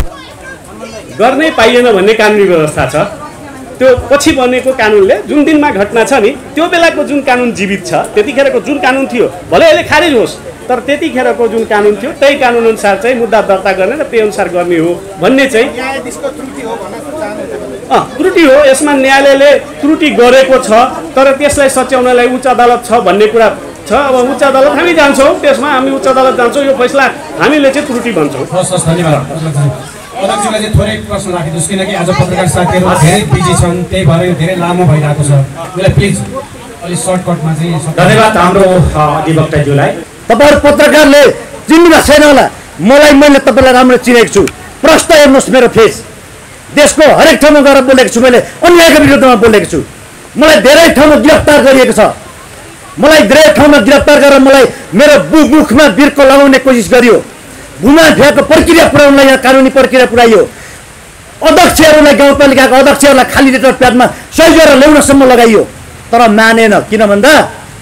Speaker 1: गर्नै पाइएन भन्ने कानुनी व्यवस्था छ। त्यो पछि बनेको कानुनले जुन दिनमा घटना छ नि त्यो बेलाको जुन कानुन जीवित छ त्यतिखेरको जुन कानुन थियो भले अहिले खारिज होस् तर त्यतिखेरको जुन कानुन थियो त्यही कानुन अनुसार चाहिँ मुद्दा दर्ता गर्ने र त्यही अनुसार गर्ने हो भन्ने चाहिँ
Speaker 7: न्यायाधीशको त्रुटि हो भन्न चाहनुहुन्छ?
Speaker 1: अँ त्रुटि हो, यसमा न्यायालयले त्रुटि गरेको छ तर त्यसलाई सच्याउनलाई उच्च अदालत छ भन्ने कुरा छ। अब उच्च अदालत हामी जान्छौँ, त्यसमा हामी उच्च अदालत जान्छौँ, यो फैसला हामीले चाहिँ त्रुटि भन्छौँ।
Speaker 8: अध्यक्षलाई चाहिँ थोरै प्रश्न राखिदिनुहोस् किनकि आज पत्रकार साथीहरू धेरै बिजी छन्, त्यही भएर यो धेरै लामो भइरहेको छ। मलाई प्लिज अलिक सर्टकटमा चाहिँ।
Speaker 5: धन्यवाद हाम्रो अधिवक्ताज्यूलाई।
Speaker 2: तपाईँहरू पत्रकारले चिन्नुभएको छैन होला, मलाई मैले तपाईँलाई राम्रो चिनेको छु। प्रश्न हेर्नुहोस् मेरो फेस, देशको हरेक ठाउँमा गएर बोलेको छु, मैले अन्यायको विरुद्धमा बोलेको छु। मलाई धेरै ठाउँमा गिरफ्तार गरिएको छ, मलाई धेरै ठाउँमा गिरफ्तार गरेर मलाई मेरो बुक मुखमा बिर्को लगाउने कोसिस गरियो, घुमा फिराको प्रक्रिया पुऱ्याउनलाई यहाँ कानुनी प्रक्रिया पुऱ्याइयो, अध्यक्षहरूलाई गाउँपालिकाको अध्यक्षहरूलाई खाली लिटर प्याडमा सही गरेर ल्याउनसम्म लगाइयो, तर मानेन। किन भन्दा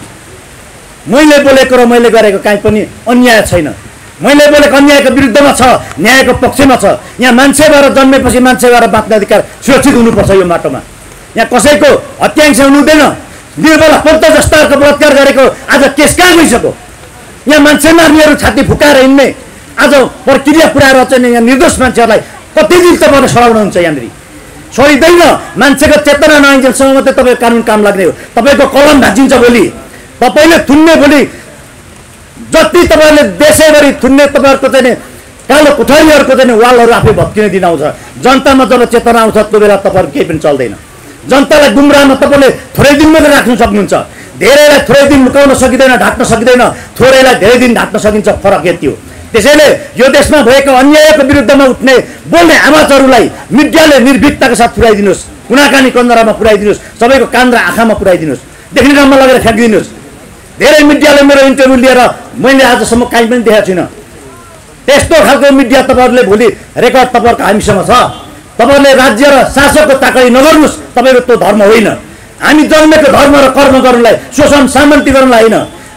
Speaker 2: मैले बोलेको र मैले गरेको काहीँ पनि अन्याय छैन, मैले बोलेको अन्यायको विरुद्धमा छ, न्यायको पक्षमा छ। यहाँ मान्छे भएर जन्मेपछि मान्छे भएर बाँच्ने अधिकार सुरक्षित हुनुपर्छ यो माटोमा। यहाँ कसैको हत्याङ्स हुनु हुँदैन। निर्मला पन्त जस्ताहरूको बलात्कार गरेको आज केस कहाँ गइसक्यो? यहाँ मान्छे मार्नेहरू छाती फुकाएर हिँड्ने आज प्रक्रिया पुऱ्याएर चाहिँ यहाँ निर्दोष मान्छेहरूलाई कति दिन तपाईँले सडाउनुहुन्छ? यहाँनिर छोडिँदैन। मान्छेको चेतना नआइन्जेलसम्म मात्रै तपाईँको कानुन काम लाग्ने हो। तपाईँको कलम भाँचिन्छ भोलि, तपाईँले थुन्ने भोलि जति तपाईँले देशैभरि थुन्ने तपाईँहरूको चाहिँ कालो कोठरीहरूको चाहिँ वालहरू आफै भत्किने दिन आउँछ। जनतामा जब चेतना आउँछ त्यो बेला तपाईँहरू केही पनि चल्दैन। जनतालाई गुमराहमा तपाईँले थोरै दिन मात्रै राख्न सक्नुहुन्छ, धेरैलाई थोरै दिन लुकाउन सकिँदैन, ढाक्न सकिँदैन, थोरैलाई धेरै दिन ढाक्न सकिन्छ। फरक यति हो। त्यसैले यो देशमा भएको अन्यायको विरुद्धमा उठ्ने बोल्ने आवाजहरूलाई मिडियाले निर्भीकताका साथ पुर्याइदिनुहोस्, कुनाकानी कन्दरामा पुर्याइदिनुहोस्, सबैको कान र आँखामा पुर्याइदिनुहोस्, देख्ने ठाउँमा लगेर फ्याँकिदिनुहोस्। धेरै मिडियाले मेरो इन्टरभ्यू लिएर मैले आजसम्म काहीँ पनि देखाएको छुइनँ। त्यस्तो खालको मिडिया तपाईँहरूले भोलि रेकर्ड तपाईँहरूको हामीसँग छ। तपाईँहरूले राज्य र शासकको ताकडी नगर्नुहोस्, तपाईँको त्यो धर्म होइन। हामी जन्मेको धर्म र कर्म गर्नलाई, शोषण सामन्ती गर्नलाई होइन।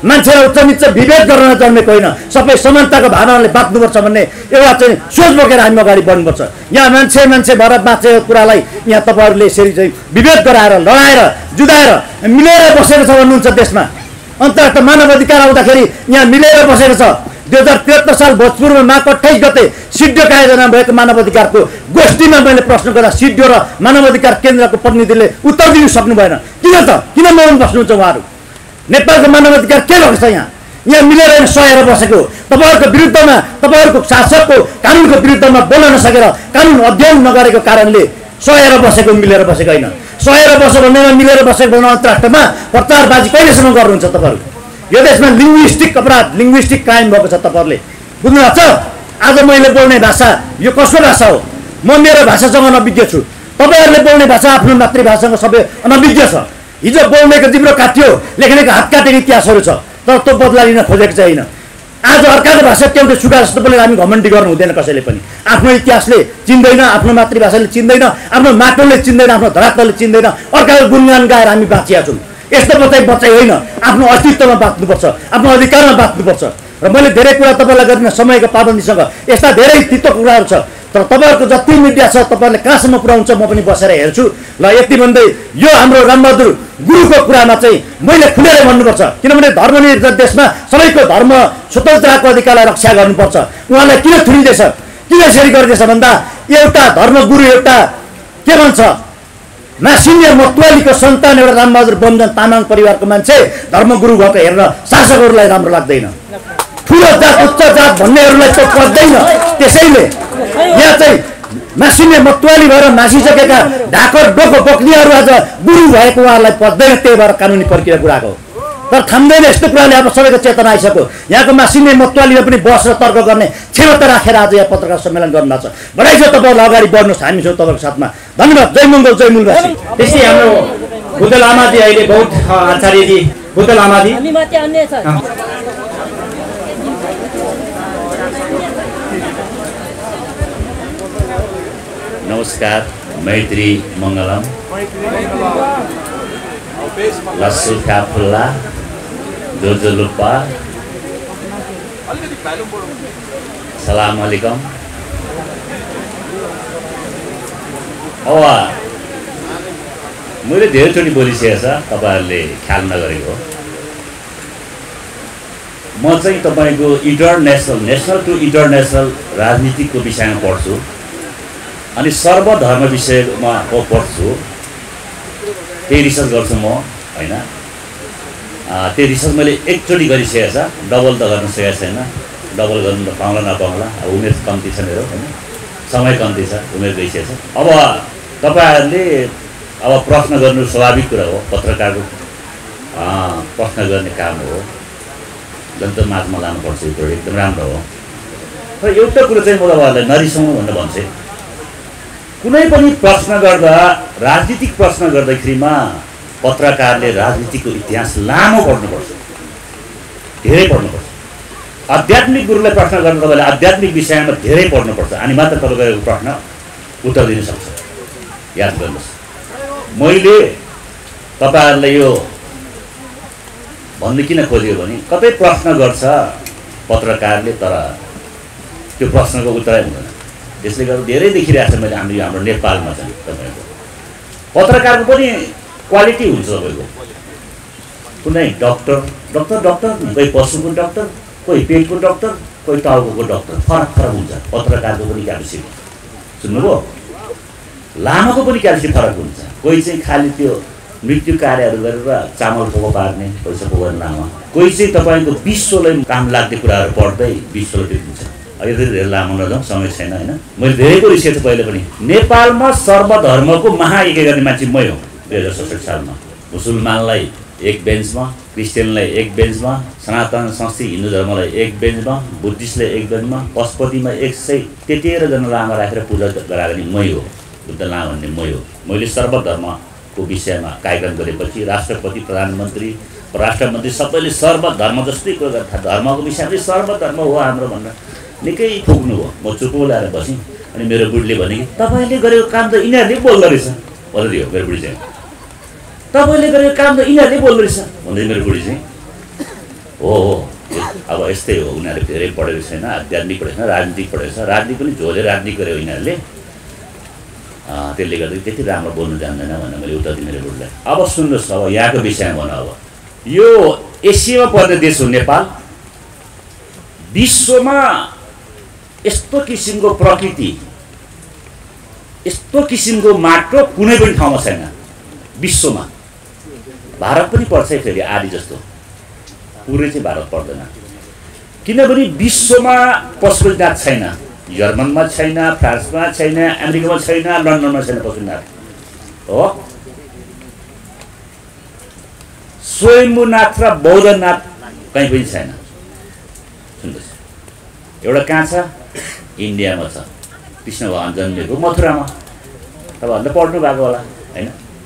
Speaker 2: मान्छे उच्च निच विभेद गर्न जन्मेको होइन, सबै समानताको भावनाले बाँच्नुपर्छ भन्ने एउटा चाहिँ सोच बोकेर हामी अगाडि बढ्नुपर्छ। यहाँ मान्छे मान्छे भएर बाँचेको कुरालाई यहाँ तपाईँहरूले यसरी चाहिँ विभेद गराएर लडाएर जुदाएर मिलेर बसेको छ भन्नुहुन्छ देशमा। अन्तर्राष्ट्रिय मानव अधिकार आउँदाखेरि यहाँ मिलेर बसेको छ। दुई हजार त्रिहत्तर साल भोजपुरमा माघ अठाइस गते सिडिओ आयोजना भएको मानव अधिकारको गोष्ठीमा मैले प्रश्न गर्दा सिडिओ र मानव अधिकार केन्द्रको प्रतिनिधिले उत्तर दिनु सक्नु भएन। किन त किन मौन बस्नुहुन्छ उहाँहरू? नेपालको मानव अधिकार के भएको छ? यहाँ यहाँ मिलेर सहेर बसेको तपाईँहरूको विरुद्धमा तपाईँहरूको शासकको कानुनको विरुद्धमा बोल्न नसकेर कानुन अध्ययन नगरेको कारणले सहेर बसेको मिलेर बसेको होइन। सहेर बस्यो भन्दैमा मिलेर बसेको भन्दा अन्तर्राष्ट्रियमा प्रचारबाजी कहिलेसम्म गर्नुहुन्छ तपाईँहरू? यो देशमा लिङ्ग्विस्टिक अपराध लिङ्ग्विस्टिक क्राइम भएको छ। तपाईँहरूले बुझ्नुभएको छ? आज मैले बोल्ने भाषा यो कसको भाषा हो? म मेरो भाषासँग अनभिज्ञ छु। तपाईँहरूले बोल्ने भाषा आफ्नो मातृभाषासँग सबै अनभिज्ञ छ। हिजो बोल्नेको जिब्रो काटियो, लेख्नेको हात काटेको इतिहासहरू छ, तर त्यो बदला लिन खोजेको चाहिँ होइन। आज अर्काको भाषा त्यौटे सुगा जस्तो बोलेर हामी घमण्डी गर्नु हुँदैन कसैले पनि। आफ्नो इतिहासले चिन्दैन, आफ्नो मातृभाषाले चिन्दैन, आफ्नो माटोले चिन्दैन, आफ्नो धरातलले चिन्दैन, अर्काको गुणगान गाएर हामी बाँचिया छौँ। यस्तो बचाइ बचाइ होइन, आफ्नो अस्तित्वमा बाँच्नुपर्छ, आफ्नो अधिकारमा बाँच्नुपर्छ। र मैले धेरै कुरा तपाईँलाई गरिन समयको पाबन्दीसँग यस्ता धेरै तितो कुराहरू छ, तर तपाईँहरूको जति मिडिया छ तपाईँहरूले कहाँसम्म पुऱ्याउँछ म पनि बसेर हेर्छु। ल यति भन्दै यो हाम्रो रामबहादुर गुरुको कुरामा चाहिँ मैले खुलेर भन्नुपर्छ, किनभने धर्मनिरपेक्ष देशमा सबैको धर्म स्वतन्त्रताको अधिकारलाई रक्षा गर्नुपर्छ। उहाँलाई किन थुनिँदैछ, किन यसरी गरिँदैछ भन्दा एउटा धर्मगुरु एउटा के भन्छ मासिन्य मतवालीको सन्तान एउटा रामबहादुर बमजन तामाङ परिवारको मान्छे धर्मगुरु भएको हेर्न शासकहरूलाई राम्रो लाग्दैन। ठुलो जात उच्च जात भन्नेहरूलाई त पर्दैन। त्यसैले यहाँ चाहिँ मासिन्य मतवाली भएर मासिसकेका ढाकर डोको बोक्नेहरू आज गुरु भएको उहाँहरूलाई पर्दैन। त्यही भएर कानुनी प्रक्रिया गएको तर थाम्दैन। यस्तो कुराले अब सबैको चेतना आइसक्यो। यहाँको मासिन्य मतवालीले पनि बसेर तर्क गर्ने क्षमता राखेर आज यहाँ पत्रकार सम्मेलन गर्नुभएको छ। बढाइ छ तपाईँहरूलाई अगाडि बढ्नुहोस्, हामी छौँ तपाईँको साथमा। धन्यवाद। जय मङ्गल, जय मूलवासी।
Speaker 5: त्यस्तै हाम्रो बुद्ध लामाजी अहिले बहुत आचार्यजी बुद्ध लामाजी
Speaker 4: नमस्कार। मैत्री मङ्गलम लस्सु खाफुल्ला जोजोलुप्पा सलाम अलैकुम। अब मैले धेरैचोटि बोलिसकेको छ, तपाईँहरूले ख्याल नगरेको। म चाहिँ तपाईँको इन्टरनेसनल नेसनल टु इन्टरनेसनल राजनीतिको विषयमा पढ्छु अनि सर्वधर्म विषयमा म पढ्छु। त्यही रिसर्च गर्छु म होइन। त्यो रिसर्च मैले एकचोटि गरिसकेको छ, डबल त गर्न सकेको छैन। डबल गर्नु त पाउँला नपाउँला, अब उमेर कम्ती छ मेरो होइन, समय कम्ती छ, उमेर गइसकेको छ। अब तपाईँहरूले अब प्रश्न गर्नु स्वाभाविक कुरा हो, पत्रकारको प्रश्न गर्ने काम हो, जनता माझमा लानुपर्छ, यो एकदम राम्रो हो। र एउटा कुरो चाहिँ म तपाईँहरूलाई नरिसाउनु भनेर भन्छु, कुनै पनि प्रश्न गर्दा राजनीतिक प्रश्न गर्दाखेरिमा पत्रकारले राजनीतिको इतिहास लामो पढ्नुपर्छ, धेरै पढ्नुपर्छ। आध्यात्मिक गुरुलाई प्रश्न गर्दा तपाईँले आध्यात्मिक विषयमा धेरै पढ्नुपर्छ, अनि मात्र तपाईँको प्रश्न उत्तर दिन सक्छ। याद गर्नुहोस्, मैले तपाईँहरूलाई यो भन्नु किन खोजेँ भने कतै प्रश्न गर्छ पत्रकारले तर त्यो प्रश्नको उत्तरै हुँदैन। त्यसले गर्दा धेरै देखिरहेको छ मैले हाम्रो यो हाम्रो नेपालमा चाहिँ तपाईँको पत्रकारको पनि क्वालिटी हुन्छ। तपाईँको कुनै डक्टर डक्टर डक्टर कोही पशुको डक्टर, कोही पेटको डक्टर, कोही टाउको डक्टर, फरक फरक हुन्छ। पत्रकारको पनि क्यापेसिटी सुन्नुभयो, लामाको पनि क्यापेसिटी फरक हुन्छ। कोही चाहिँ खालि त्यो मृत्यु कार्यहरू गरेर चामल पोको पार्ने पैसा पोको लामा, कोही चाहिँ तपाईँको विश्वलाई काम लाग्ने कुराहरू पढ्दै विश्वलाई देखिन्छ। यो फेरि धेरै लामो नजाउँ, समय छैन होइन। मैले धेरै गरिसकेको छु पहिले पनि। नेपालमा सर्वधर्मको महायज्ञ गर्ने मान्छे मै हो। दुई हजार सडसठी सालमा मुसलमानलाई एक बेन्चमा, क्रिस्चियनलाई एक बेन्चमा, सनातन संस्कृति हिन्दू धर्मलाई एक बेन्चमा, बुद्धिस्टलाई एक बेन्चमा, पशुपतिमा एक सय तेह्रजना लामा राखेर पूजा गराउने मै हो। बुद्ध लामा भन्ने मै हो। मैले सर्वधर्मको विषयमा कार्यक्रम गरेपछि राष्ट्रपति, प्रधानमन्त्री, राष्ट्रमन्त्री सबैले सर्वधर्म जस्तै कुरो गर्दा धर्मको विषयमा सर्वधर्म हो हाम्रो भनेर निकै पुग्नु हो। म चुप ल्याएर बसेँ। अनि मेरो बुढीले भने कि तपाईँले गरेको काम त यिनीहरूले बोल्दो रहेछ भन्दै हो मेरो बुढी चाहिँ। तपाईँले गरेको काम त यिनीहरूले बोल्दो रहेछ भन्दै मेरो बुढी चाहिँ। हो हो अब यस्तै हो। उनीहरूले धेरै पढेको छैन, आध्यात्मिक पढेको छैन, राजनीतिक पढेको छ। राजनीति पनि झोले राजनीति गर्यो यिनीहरूले, त्यसले गर्दा त्यति राम्रो बोल्नु जान्दैन भनेर मैले उत्तर दिने बोल्दै। अब सुन्नुहोस्, अब यहाँको विषयमा भनौँ। अब यो एसियामा पर्ने देश हो नेपाल। विश्वमा यस्तो किसिमको प्रकृति, यस्तो किसिमको माटो कुनै पनि ठाउँमा छैन विश्वमा। भारत पनि पर्छ फेरि आदि जस्तो, पुरै चाहिँ भारत पर्दैन। किनभने विश्वमा पशुपतिनाथ छैन, जर्मनमा छैन, फ्रान्समा छैन, अमेरिकामा छैन, लन्डनमा छैन पशुपतिनाथ हो। स्वयम्भूनाथ र बौद्धनाथ कहीँ पनि छैन। सुन्नुहोस्, एउटा कहाँ छ? इन्डियामा छ, कृष्ण भगवान जन्मेको मथुरामा। तपाईँहरूले पढ्नु भएको होला होइन?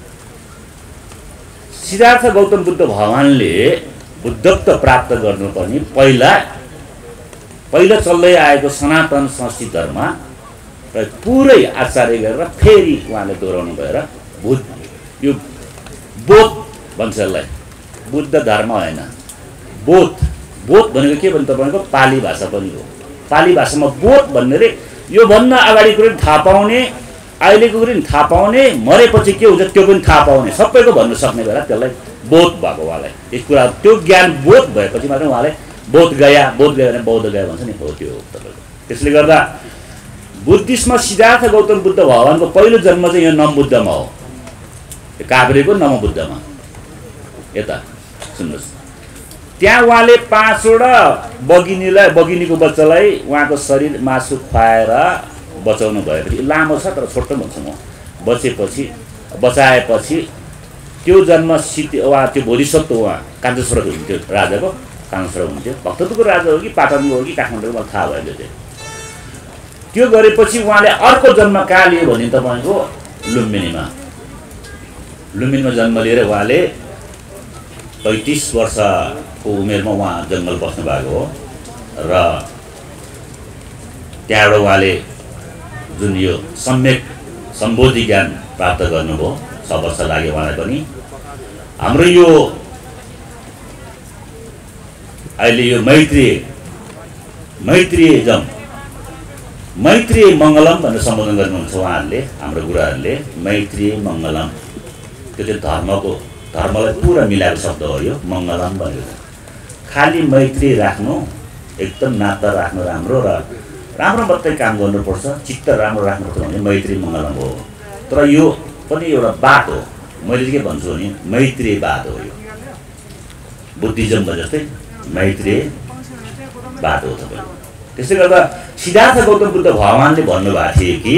Speaker 4: सिद्धार्थ गौतम बुद्ध भगवानले बुद्धत्व प्राप्त गर्नुपर्ने पहिला पहिला चल्दै आएको सनातन संस्कृत धर्म र पुरै आचार्य गरेर फेरि उहाँले दोहोऱ्याउनु भएर बुद्ध, यो बोध भन्छ यसलाई, बुद्ध धर्म होइन, बोध। बोध भनेको के भने तपाईँको पाली भाषा पनि हो। पाली भाषामा बोध भन्नेले योभन्दा अगाडि कुरो थाहा पाउने, अहिलेको कुरो थाहा पाउने, मरेपछि के हुन्छ त्यो पनि थाहा पाउने, सबैको भन्नु सक्ने बेला त्यसलाई बोध भएको उहाँलाई। एक कुरा त्यो ज्ञान बोध भएपछि मात्र उहाँलाई बोध गया, बोध गयो भने बौद्ध गया भन्छ नि, हो त्यो हो तपाईँको। त्यसले गर्दा बुद्धिस्टमा सिद्धार्थ गौतम बुद्ध भगवानको पहिलो जन्म चाहिँ यो नमबुद्धमा हो, काभ्रेको नमबुद्धमा। यता सुन्नुहोस्, त्यहाँ उहाँले पाँचवटा बगिनीलाई, बगिनीको बच्चालाई उहाँको शरीर मासु खुवाएर बचाउनु भएपछि, लामो छ तर छोटो भन्छु म, बचेपछि बचाएपछि त्यो जन्म सिद्धि उहाँ त्यो बोधिसत्व उहाँ काञ्चेश्वर हुन्थ्यो, राजाको काञ्चेश्वर हुन्थ्यो। भक्तपुरको राजा हो कि पाटनको हो कि काठमाडौँको मलाई थाहा भयो। त्यो त्यो गरेपछि उहाँले अर्को जन्म कहाँ लियो भने तपाईँको लुम्बिनीमा। लुम्बिनीमा जन्म लिएर उहाँले पैँतिस वर्षको उमेरमा उहाँ जङ्गल बस्नु भएको हो र त्यहाँबाट उहाँले जुन यो सम्यक सम्बोधि ज्ञान प्राप्त गर्नुभयो, छ वर्ष लाग्यो उहाँलाई पनि। हाम्रो यो अहिले यो मैत्रीय मैत्रीयजम मैत्रीय मङ्गलम भनेर सम्बोधन गर्नुहुन्छ उहाँहरूले, हाम्रो गुरुहरूले। मैत्रीय मङ्गलम त्यो चाहिँ धर्मको, धर्मलाई पुरा मिलाएको शब्द हो यो मङ्गलम भनेको। खालि मैत्री राख्नु, एकदम नाता राख्नु राम्रो र राम्रो मात्रै काम गर्नुपर्छ, चित्त राम्रो राख्नुपर्छ भने मैत्री मङ्गलम हो। तर यो पनि एउटा बात हो, मैले चाहिँ के भन्छु भने मैत्रीय बात हो यो। बुद्धिज्मको जस्तै मैत्रीय बात हो तपाईँको। त्यसले गर्दा सिद्धार्थ गौतम बुद्ध भगवानले भन्नुभएको थियो कि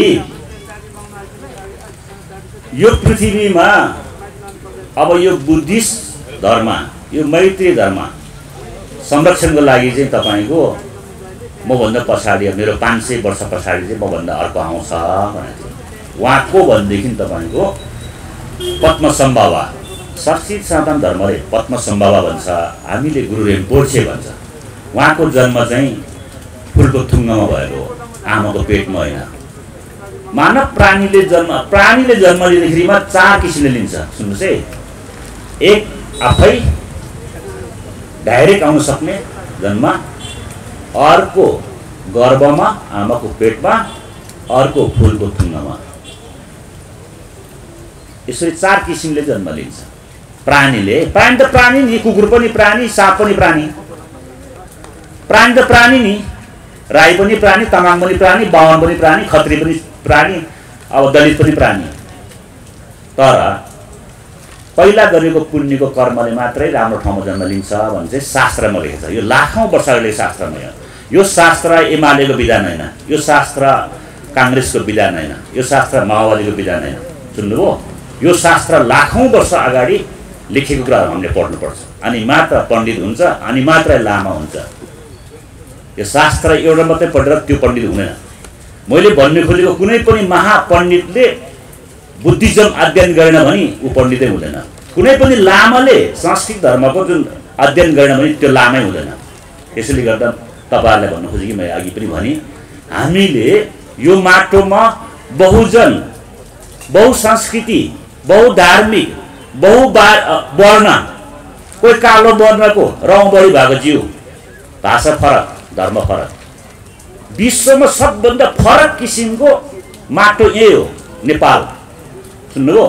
Speaker 4: यो पृथ्वीमा अब यो बुद्धिस्ट धर्म, यो मैत्री धर्म संरक्षणको लागि चाहिँ तपाईँको मभन्दा पछाडि, मेरो पाँच सय वर्ष पछाडि चाहिँ मभन्दा अर्को आउँछ भनेको थियो उहाँको। भनेदेखि तपाईँको पद्मसम्भवा, संस्कृत सनातन धर्मले पद्मसम्भवा भन्छ, हामीले गुरु रिम्पोछे भन्छ। उहाँको जन्म चाहिँ फुलको थुङ्गामा भएको, आमाको पेटमा होइन। मानव प्राणीले जन्म प्राणीले जन्म लिँदाखेरिमा चार किसिमले लिन्छ। सुन्नुहोस् है, एक आफै डाइरेक्ट आउन सक्ने जन्म, अर्को गर्भमा आमाको पेटमा, अर्को फुलको थुङ्गामा। यसरी चार किसिमले जन्म लिन्छ प्राणीले। प्राणी त प्राणी नि, कुकुर पनि प्राणी, साप पनि प्राणी। प्राणी त प्राणी नि, राई पनि प्राणी, तामाङ पनि प्राणी, बाहुन पनि प्राणी, खत्री पनि प्राणी, अब दलित पनि प्राणी। तर पहिला गरेको पुण्यको कर्मले मात्रै राम्रो ठाउँमा जन्म लिन्छ भने चाहिँ शास्त्रमा लेखेको छ। यो लाखौँ वर्ष अगाडि शास्त्रमा हो। यो शास्त्र एमालेको विधान होइन, यो शास्त्र काङ्ग्रेसको विधान होइन, यो शास्त्र माओवादीको विधान होइन। सुन्नुभयो, यो शास्त्र लाखौँ वर्ष अगाडि लेखेको कुराहरू हामीले पढ्नुपर्छ, अनि मात्र पण्डित हुन्छ, अनि मात्र लामा हुन्छ। यो शास्त्र एउटा मात्रै पढेर त्यो पण्डित हुँदैन। मैले भन्ने खोजेको कुनै पनि महापण्डितले बुद्धिज्म अध्ययन गरेन भने ऊ पण्डितै हुँदैन। कुनै पनि लामाले संस्कृत धर्मको जुन अध्ययन गरेन भने त्यो लामै हुँदैन। यसैले गर्दा तपाईँहरूलाई भन्नु खोजेँ कि मैले अघि पनि भने, हामीले यो माटोमा बहुजन, बहुसंस्कृति, बहुधार्मिक, बहुवर्ण को कोही कालो वर्णको रौँ बढी भएको जीव, भाषा फरक, धर्म फरक, विश्वमा सबभन्दा फरक किसिमको माटो यही हो नेपाल। सुन्नुभयो?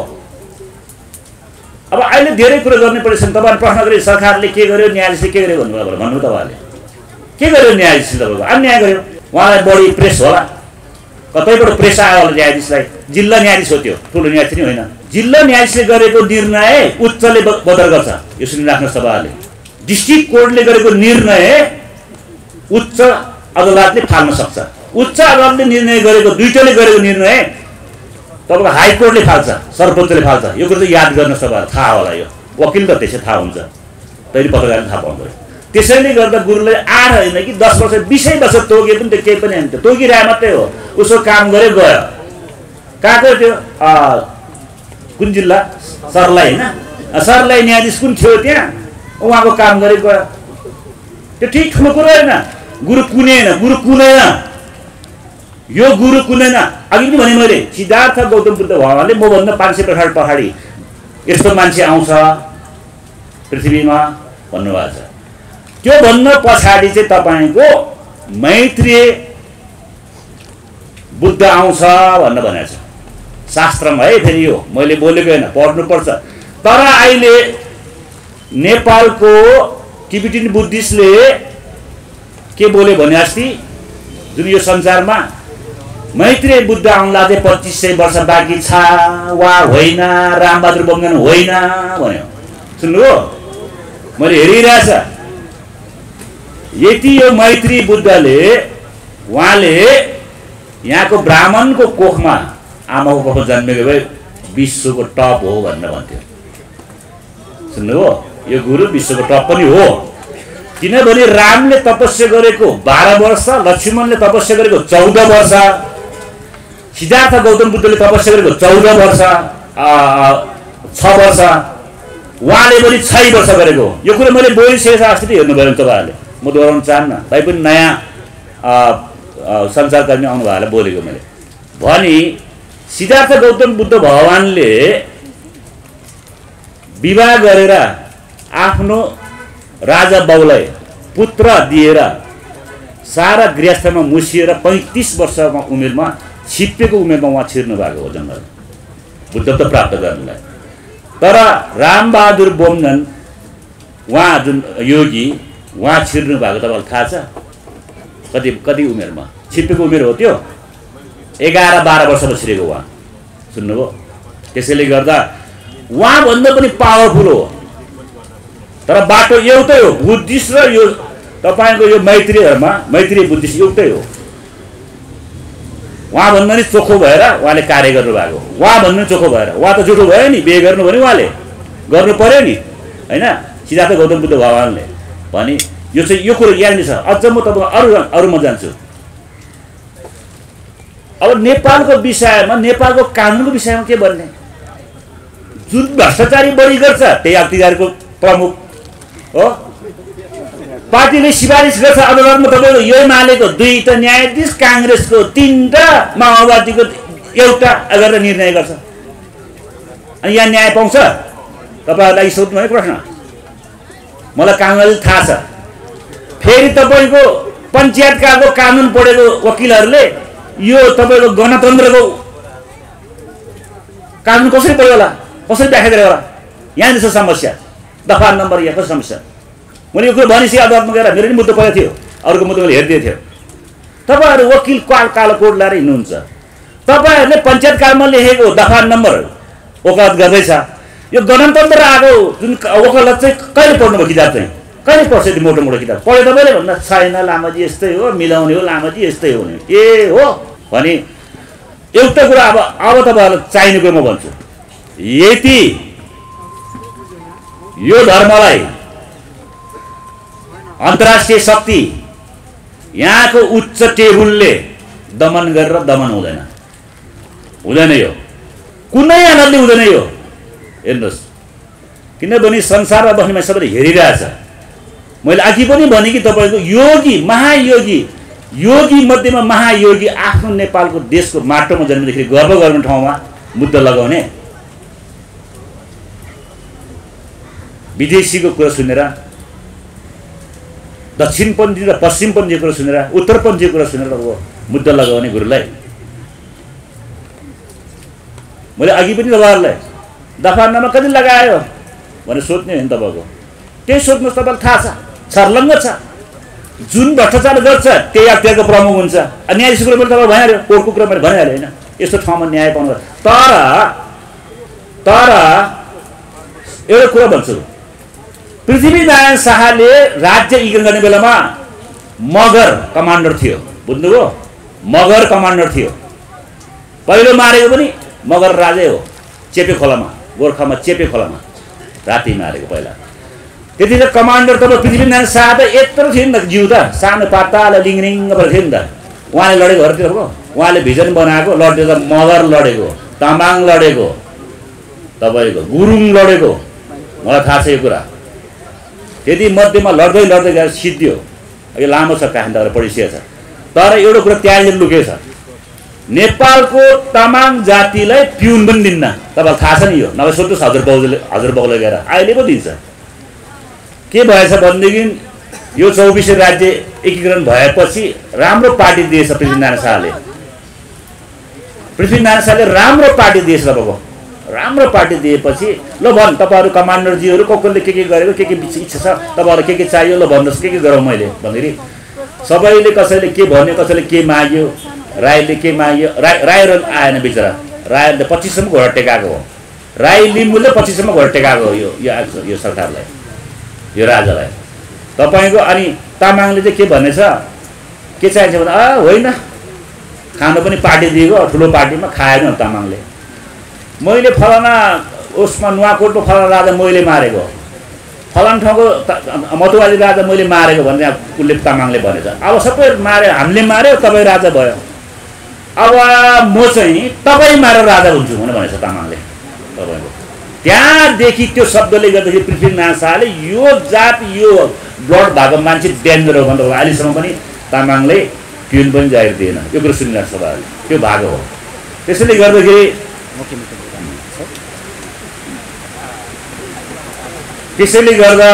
Speaker 4: अब अहिले धेरै कुरो गर्ने परेछ। तपाईँले प्रश्न गरे सरकारले के गर्यो, न्यायाधीशले के गर्यो भन्नुभयो भन्नु तपाईँहरूले के गर्यो? न्यायाधीशले तपाईँको अन्याय गर्यो। उहाँलाई बढी प्रेस होला, कतैबाट प्रेस आयो होला न्यायाधीशलाई। जिल्ला न्यायाधीश हो, त्यो ठुलो न्यायाधीश नि होइन। जिल्ला न्यायाधीशले गरेको निर्णय उच्चले बदर गर्छ, यो सुनिराख्नुहोस् तपाईँहरूले। डिस्ट्रिक्ट कोर्टले गरेको निर्णय उच्च अदालतले फाल्न सक्छ। उच्च अदालतले निर्णय गरेको, दुईटैले गरेको निर्णय तपाईँको हाइकोर्टले फाल्छ, सर्वोच्चले फाल्छ। यो कुरो चाहिँ याद गर्नुहोस् तपाईँलाई, थाहा होला। यो वकिल त त्यसै थाहा हुन्छ, तैँले पत्रकारले थाहा पाउँदैन। त्यसैले गर्दा गुरुले आठ होइन कि दस वर्ष बिसै वर्ष तोके पनि त्यो केही पनि होइन, त्यो तोकिरहे मात्रै हो। उसको काम गऱ्यो गयो। कहाँ गयो त्यो? कुन जिल्ला? सर्लाही होइन? सर्लाही न्यायाधीश कुन थियो त्यहाँ? उहाँको काम गरे गयो। त्यो ठिक ठुलो कुरो होइन। गुरु कुनेन, गुरु कुनेन, यो गुरु कुनेन। अघि पनि भने मैले, सिद्धार्थ गौतम बुद्ध भगवानले मभन्दा पाँच सय पछाडि पछाडि यस्तो मान्छे आउँछ पृथ्वीमा भन्नुभएको छ। त्यो भन्न पछाडि चाहिँ तपाईँको मैत्रेय बुद्ध आउँछ भनेर भनेको छ शास्त्रमा। है फेरि यो मैले बोलेको होइन, पढ्नुपर्छ। तर अहिले नेपालको टिबिटियन बुद्धिस्टले के बोले भने अस्ति जुन यो संसारमा मैत्रेय बुद्ध आउनलाई चाहिँ पच्चिस सय वर्ष बाँकी छ वा होइन, रामबहादुर बङ्गन होइन भन्यो। सुन्नुभयो? मैले हेरिरहेछ। यति यो मैत्रेय बुद्धले उहाँले यहाँको ब्राह्मणको कोखमा आमाको कोखमा जन्मेको भए विश्वको टप हो भनेर भन्थ्यो। सुन्नुभयो? यो गुरु विश्वको टप पनि हो। किनभने रामले तपस्या गरेको बाह्र वर्ष, लक्ष्मणले तपस्या गरेको चौध वर्ष, सिद्धार्थ गौतम बुद्धले तपस्या गरेको चौध वर्ष छ वर्ष, उहाँले पनि छ वर्ष गरेको। यो कुरो मैले बोलिसकेको अस्ति हेर्नुभयो तपाईँहरूले, म दोहोऱ्याउन चाहन्न। तै पनि नयाँ सञ्चारकर्मी आउनु भएकोलाई बोलेको मैले। भनी सिद्धार्थ गौतम बुद्ध भगवानले विवाह गरेर आफ्नो राजा बाउलाई पुत्र दिएर सारा गृहस्थमा मुसिएर पैँतिस वर्षमा उमेरमा छिप्पेको उमेरमा उहाँ छिर्नु भएको हो जङ्गल बुद्धत्व प्राप्त गर्नलाई। तर रामबहादुर बोम्जन उहाँ जुन योगी उहाँ छिर्नु भएको तपाईँलाई थाहा छ? कति कति उमेरमा छिप्पेको उमेर हो त्यो? एघार बाह्र वर्षमा छिरेको उहाँ। सुन्नुभयो? त्यसैले गर्दा उहाँभन्दा पनि पावरफुल हो। तर बाटो एउटै हो, बुद्धिस्ट र यो तपाईँको यो मैत्रेयहरूमा मैत्रेय बुद्धिस्ट एउटै हो। उहाँभन्दा नि चोखो भएर उहाँले कार्य गर्नुभएको, उहाँभन्दा नि चोखो भएर। उहाँ त जुठो भयो नि, बिहे गर्नु भने उहाँले गर्नु पर्यो नि, होइन? सिद्धार्थ गौतम बुद्ध भगवानले भने यो चाहिँ यो कुरो यहाँनिर छ। अझ म तपाईँ अरू अरूमा जान्छु। अब नेपालको विषयमा, नेपालको कानुनको विषयमा के भन्ने? जुन भ्रष्टाचारी बढी गर्छ त्यही अख्तियारको प्रमुख हो। पार्टीले सिफारिस गर्छ अदालतमा तपाईँको यो मालेको दुईटा न्यायाधीश, काङ्ग्रेसको तिनवटा, माओवादीको एउटा गरेर निर्णय गर्छ। अनि यहाँ न्याय पाउँछ? तपाईँहरूलाई सोध्नु है प्रश्न। मलाई कानुनले थाहा छ। फेरि तपाईँको पञ्चायतकाको कानुन पढेको वकिलहरूले यो तपाईँको गणतन्त्रको कानुन कसरी पढ्यो होला, कसरी व्याख्या गरे होला? यहाँनिर छ समस्या। दफा नम्बर यहाँको समस्या। मैले यो कुरो भनेपछि अदालतमा गएर मेरो नि मुद्दा परेको थियो, अरूको मुद्दा मैले हेरिदिएको थियो। तपाईँहरू वकिल काल कालो कोट लगाएर हिँड्नुहुन्छ। तपाईँहरूले पञ्चायत कालमा लेखेको दफा नम्बर वकालत गर्दैछ। यो गणतन्त्र आएको जुन वकालत चाहिँ कहिले पढ्नुभयो किताब चाहिँ? कहिले पढ्छ त्यो मोटो मोटो किताब? पढ्यो तपाईँले भन्दा छैन, लामाजी यस्तै हो, मिलाउने हो, लामाजी यस्तै हो ए हो भने एउटा कुरा। अब अब तपाईँहरूलाई चाहिने कुरो म भन्छु। यति यो धर्मलाई अन्तर्राष्ट्रिय शक्ति यहाँको उच्च टेबुलले दमन गरेर दमन हुँदैन, हुँदैन। यो कुनै आधारले हुँदैन। यो हेर्नुहोस्, किनभने संसारमा बस्ने मान्छे सबैले हेरिरहेछ। मैले अघि पनि भने कि तपाईँको योगी, महायोगी, योगी मध्येमा महायोगी आफ्नो नेपालको देशको माटोमा जन्मेदेखि गर्व गर्ने ठाउँमा मुद्दा लगाउने। विदेशीको कुरा सुनेर, दक्षिणपन्थी र पश्चिमपन्थीको कुरा सुनेर, उत्तरपन्थीको कुरा सुनेर मुद्दा लगाउने गुरुलाई मैले अघि पनि तपाईँहरूलाई दफा नम्बर कति लगायो भनेर सोध्ने हो नि तपाईँको। त्यही सोध्नुहोस्, तपाईँलाई थाहा छ, छर्लङ्ग छ। जुन भ्रष्टाचार गर्छ त्यही अख्तियारको प्रमुख हुन्छ। न्यायाधीशको कुरा मैले तपाईँ भनिहाल्यो, कोर्टको कुरा मैले भनिहालेँ होइन, यस्तो ठाउँमा न्याय पाउनु। तर तर एउटा कुरा भन्छु, पृथ्वीनारायण शाहले राज्य एकीकरण गर्ने बेलामा मगर कमान्डर थियो, बुझ्नुभयो? मगर कमान्डर थियो। पहिलो मारेको पनि मगर राजै हो, चेपे खोलामा, गोर्खामा चेपे खोलामा राति मारेको पहिला। त्यतिखेर कमान्डर तपाईँ पृथ्वीनारायण शाह त यत्रो थियो नि त, जिउ त सानो पाताले लिङरिङ गरेर थियो नि त। उहाँले लडेको हरतिर हो, उहाँले भिजन बनाएको, लड्यो त मगर लडेको, तामाङ लडेको, तपाईँको गुरुङ लडेको, मलाई थाहा छ यो कुरा। त्यति मध्येमा लड्दै लड्दै गएर सिद्धियो। यो लामो छ कहानी, तपाईँलाई पढिसकेको छ। तर एउटा कुरा त्यहाँनिर लुकेको छ, नेपालको तामाङ जातिलाई पिउन पनि दिन्न। तपाईँलाई थाहा छ नि यो, नभए सोध्नुहोस् हजुर बाउले हजुर बाउले गएर, अहिले पो दिन्छ। के भएछ भनेदेखि यो चौबिसै राज्य एकीकरण भएपछि राम्रो पार्टी दिएछ पृथ्वीनारायण शाहले। पृथ्वीनारायण शाहले राम्रो पार्टी दिएछ तपाईँको, राम्रो पार्टी दिएपछि ल भन् तपाईँहरू कमान्डरजीहरू को कसले के के गरेको, के के इच्छा छ, तपाईँहरूलाई के के चाहियो, ल भन्नुहोस् के के गरौँ मैले भन्दाखेरि सबैले कसैले के भन्यो, कसैले के माग्यो। राईले के माग्यो, राई राईहरू आएन बिचरा, राईहरूले पच्चिससम्म घोडा टेकाएको हो, राई लिम्बूले पच्चिससम्म घोडा टेकाएको हो यो यो सरकारलाई, यो राजालाई तपाईँको। अनि तामाङले चाहिँ के भनेछ, के चाहिन्छ भने अँ होइन खानु पनि पार्टी दिएको, ठुलो पार्टीमा खाएन तामाङले। मैले फलाना उसमा नुवाकोटको फलाना राजा मैले मारेको, फलाना ठाउँको मतुवाली राजा मैले मारेको भने उसले तामाङले भनेछ। अब सबै माऱ्यो, हामीले माऱ्यो, तपाईँ राजा भयो, अब म चाहिँ तपाईँ मारेर राजा हुन्छु भनेर भनेछ तामाङले तपाईँको। त्यहाँदेखि त्यो शब्दले गर्दाखेरि पृथ्वीनारायण शाहले यो जात यो ब्लड भएको मान्छे डेन्जर हो भनेर अहिलेसम्म पनि तामाङले पिउन पनि जाहिर दिएन। यो कुरो सुनिरहेको छ तपाईँहरूले, त्यो भएको हो। त्यसैले गर्दाखेरि त्यसैले गर्दा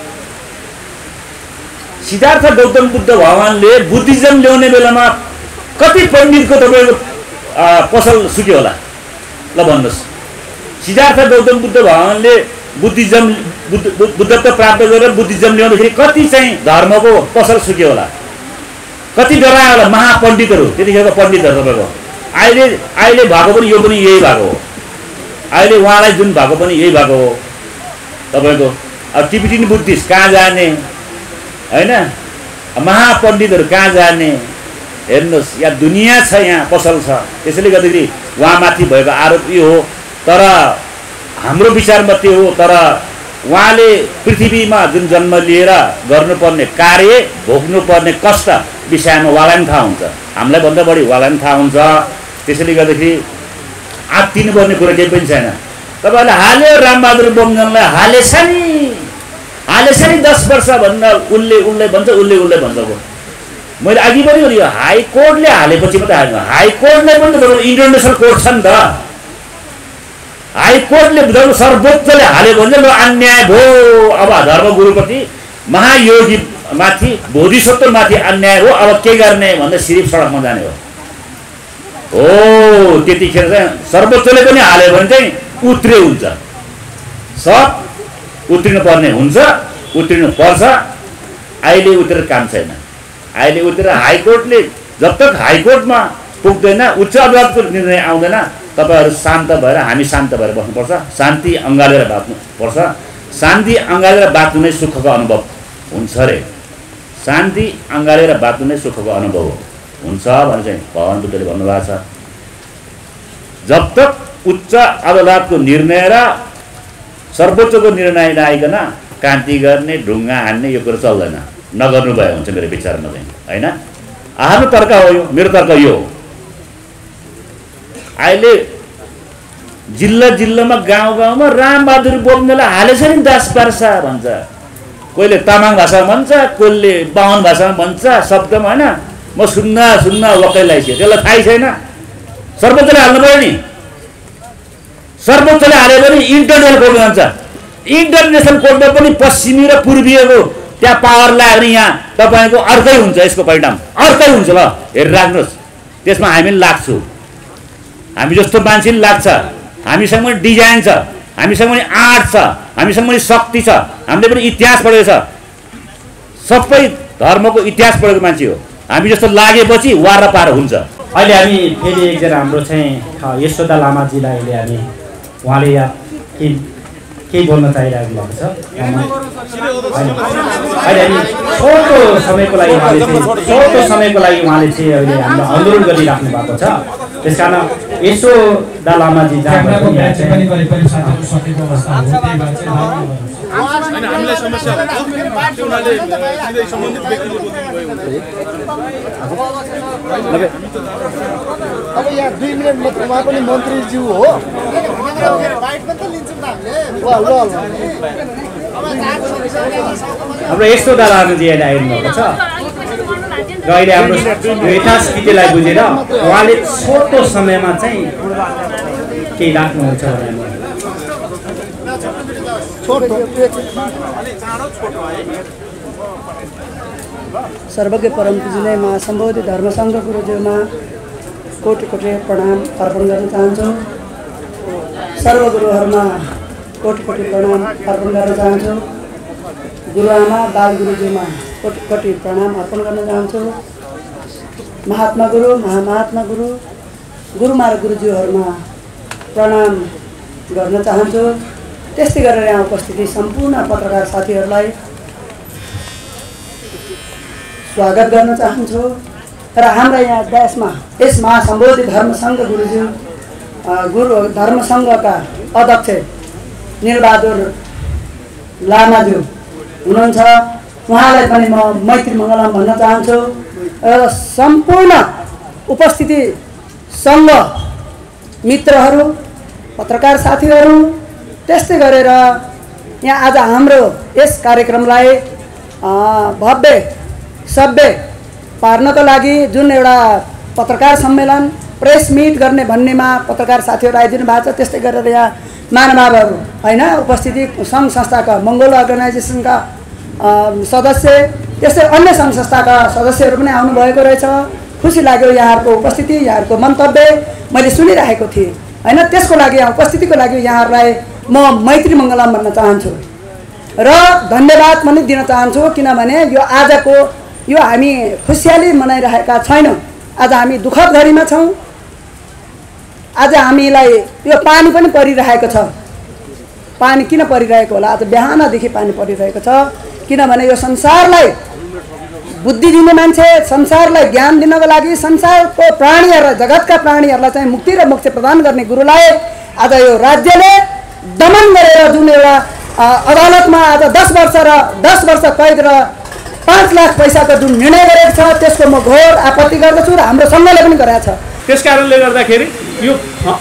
Speaker 4: सिद्धार्थ गौतम बुद्ध भगवानले बुद्धिज्म ल्याउने बेलामा कति पण्डितको तपाईँको पसल सुक्यो होला, ल भन्नुहोस्। सिद्धार्थ गौतम बुद्ध भगवानले बुद्धिज्म बुद्धत्व प्राप्त गरेर बुद्धिज्म ल्याउँदाखेरि कति चाहिँ धर्मको पसल सुक्यो होला, कति डरायो होला महापण्डितहरू, त्यतिखेरको पण्डितहरू तपाईँको। अहिले अहिले भएको पनि यो पनि यही भएको हो, अहिले उहाँलाई जुन भएको पनि यही भएको हो तपाईँको। अब टिबिटियन बुद्धिस्ट कहाँ जाने होइन, महापण्डितहरू कहाँ जाने, हेर्नुहोस् यहाँ दुनियाँ छ, यहाँ पसल छ। त्यसैले गर्दाखेरि उहाँमाथि भएको आरोप यो हो। तर हाम्रो विचारमा त्यो हो, तर उहाँले पृथ्वीमा जुन जन्म लिएर गर्नुपर्ने कार्य, भोग्नुपर्ने कष्ट विषयमा उहाँलाई पनि थाहा हुन्छ, हामीलाई भन्दा बढी उहाँलाई पनि थाहा हुन्छ। त्यसैले गर्दाखेरि आत्तिनुपर्ने कुरा केही पनि छैन। तपाईँहरूले हाल्यो रामबहादुर बोमजनलाई हालेछ नि, हालेछ नि दस वर्ष भन्दा उसले उसले भन्छ, उसले उसले भन्छ। मैले अघि पनि भने हाइकोर्टले हालेपछि मात्रै हाल्नु, हाइकोर्टले पनि त इन्टरनेसनल कोर्ट छ नि त। हाइकोर्टले जब सर्वोच्चले हाल्यो भने ल अन्याय भयो, अब धर्मगुरुप्रति महायोगी माथि बोधिसत्व माथि अन्याय हो, अब के गर्ने भन्दा सिरिप सडकमा जाने हो। हो त्यतिखेर चाहिँ सर्वोच्चले पनि हाल्यो भने चाहिँ उत्रे हुन्छ, सब उत्रिनु पर्ने हुन्छ, उत्रिनु पर्छ। अहिले उत्रेर काम छैन, अहिले उत्रेर हाइकोर्टले जब तक हाइकोर्टमा पुग्दैन, उच्च अदालतको निर्णय आउँदैन, तपाईँहरू शान्त भएर हामी शान्त भएर बस्नुपर्छ, शान्ति अँगालेर बाँच्नुपर्छ। शान्ति अँगालेर बाँच्नु नै सुखको अनुभव हुन्छ अरे, शान्ति अँगालेर बाँच्नु नै सुखको अनुभव हुन्छ भने चाहिँ भगवान् बुद्धले भन्नुभएको छ। जब तक उच्च अदालतको निर्णय र सर्वोच्चको निर्णय नआइकन कान्ति गर्ने, ढुङ्गा हान्ने यो कुरो चल्दैन, नगर्नु भए हुन्छ मेरो विचारमा चाहिँ होइन। आफ्नो तर्क हो यो, मेरो तर्क यो हो। अहिले जिल्ला जिल्लामा गाउँ गाउँमा रामबहादुर बोम्नेलाई हालेछ नि दस वर्ष भन्छ, कोहीले तामाङ भाषामा भन्छ, कोहीले बाहुन भाषामा भन्छ, शब्दमा होइन। म सुन्न सुन्न वकै लगाइसकेँ, त्यसलाई थाहै छैन। सर्वोच्चले हाल्नु पऱ्यो नि, सर्वोच्चले हाल्यो भने इन्टरनेसनल कोर्ट जान्छ, इन्टरनेसनल कोर्टमा पनि पश्चिमी र पूर्वीयको त्यहाँ पावर लाग्ने यहाँ तपाईँको अर्कै हुन्छ, यसको परिणाम अर्कै हुन्छ। ल हेरिराख्नुहोस्, त्यसमा हामी पनि लाग्छौँ, हामी जस्तो मान्छे पनि लाग्छ, हामीसँग पनि डिजाइन छ, हामीसँग पनि आर्ट छ, हामीसँग पनि शक्ति छ, हामीले पनि इतिहास पढेको छ, सबै धर्मको इतिहास पढेको मान्छे हो। हामी जस्तो लागेपछि वार र पार हुन्छ।
Speaker 5: अहिले हामी फेरि एकजना हाम्रो चाहिँ यशोदा लामाजीलाई अहिले हामी उहाँले यहाँ केही केही बोल्न चाहिरहेको भएको छ। अहिले हामी छोटो समयको लागि उहाँले चाहिँ छोटो समयको लागि उहाँले चाहिँ अहिले हाम्रो आन्दोलन गरिराख्नु भएको छ। त्यस कारण यशोदा लामाजी जहाँ
Speaker 7: हामीलाई समस्या उनीहरूले सिधै सम्बन्धित व्यक्तिले
Speaker 2: अब यहाँ दुई मिनट मात्र उहाँ पनि मन्त्रीज्यू हो।
Speaker 5: हाम्रो यशोदा लामाजी अहिले आइरहनु भएको छ र अहिले हाम्रो यथास्थितिलाई बुझेर उहाँले छोटो समयमा चाहिँ केही राख्नुहुन्छ भने
Speaker 3: सर्वज्ञ परम पूजनीय महासम्बोधि धर्मसङ्घ गुरुज्यूमा कोटि कोटि प्रणाम अर्पण गर्न चाहन्छु। सर्वगुरुहरूमा कोटि कोटि प्रणाम अर्पण गर्न चाहन्छु। गुरुआमा बाल गुरुज्यूमा कोटि कोटि प्रणाम अर्पण गर्न चाहन्छु। महात्मा गुरु महामहात्मा गुरु गुरुमा र गुरुज्यूहरूमा प्रणाम गर्न चाहन्छु। त्यस्तै गरेर यहाँ उपस्थिति सम्पूर्ण पत्रकार साथीहरूलाई स्वागत गर्न चाहन्छु। र हाम्रा यहाँ देशमा यस महासम्बोधि धर्मसङ्घ गुरुज्यू गुरु धर्मसङ्घका अध्यक्ष निलबहादुर लामाज्यू हुनुहुन्छ, उहाँलाई पनि म मैत्री मङ्गलम भन्न चाहन्छु। र सम्पूर्ण उपस्थिति सङ्घ मित्रहरू पत्रकार साथीहरू त्यस्तै गरेर यहाँ आज हाम्रो यस कार्यक्रमलाई भव्य सभ्य पार्नको लागि जुन एउटा पत्रकार सम्मेलन प्रेस मिट गर्ने भन्नेमा पत्रकार साथीहरू आइदिनु भएको छ। त्यस्तै गरेर यहाँ महानुभावहरू होइन उपस्थिति सङ्घ संस्थाका मङ्गोल अर्गनाइजेसनका सदस्य त्यस्तै अन्य सङ्घ संस्थाका सदस्यहरू पनि आउनुभएको रहेछ। खुसी लाग्यो यहाँहरूको उपस्थिति, यहाँहरूको मन्तव्य मैले सुनिरहेको थिएँ होइन। त्यसको लागि यहाँ उपस्थितिको लागि यहाँहरूलाई म मैत्री मङ्गलम भन्न चाहन्छु र धन्यवाद पनि दिन चाहन्छु। किनभने यो आजको यो हामी खुसियाली मनाइरहेका छैनौँ, आज हामी दुःखद घडीमा छौँ। आज हामीलाई यो पानी पनि परिरहेको छ। पानी किन परिरहेको होला? आज बिहानदेखि पानी परिरहेको छ। किनभने यो संसारलाई बुद्धि दिने मान्छे, संसारलाई ज्ञान दिनको लागि, संसारको प्राणीहरूलाई जगतका प्राणीहरूलाई चाहिँ मुक्ति र मोक्ष प्रदान गर्ने गुरुलाई आज यो राज्यले दमन गरेर जुन एउटा अदालतमा आज दस वर्ष र दस वर्ष कैद र पाँच लाख पैसाको जुन निर्णय गरेको छ त्यसको म घोर आपत्ति गर्दछु र हाम्रो सङ्घले पनि गरेको छ।
Speaker 1: त्यस कारणले गर्दाखेरि यो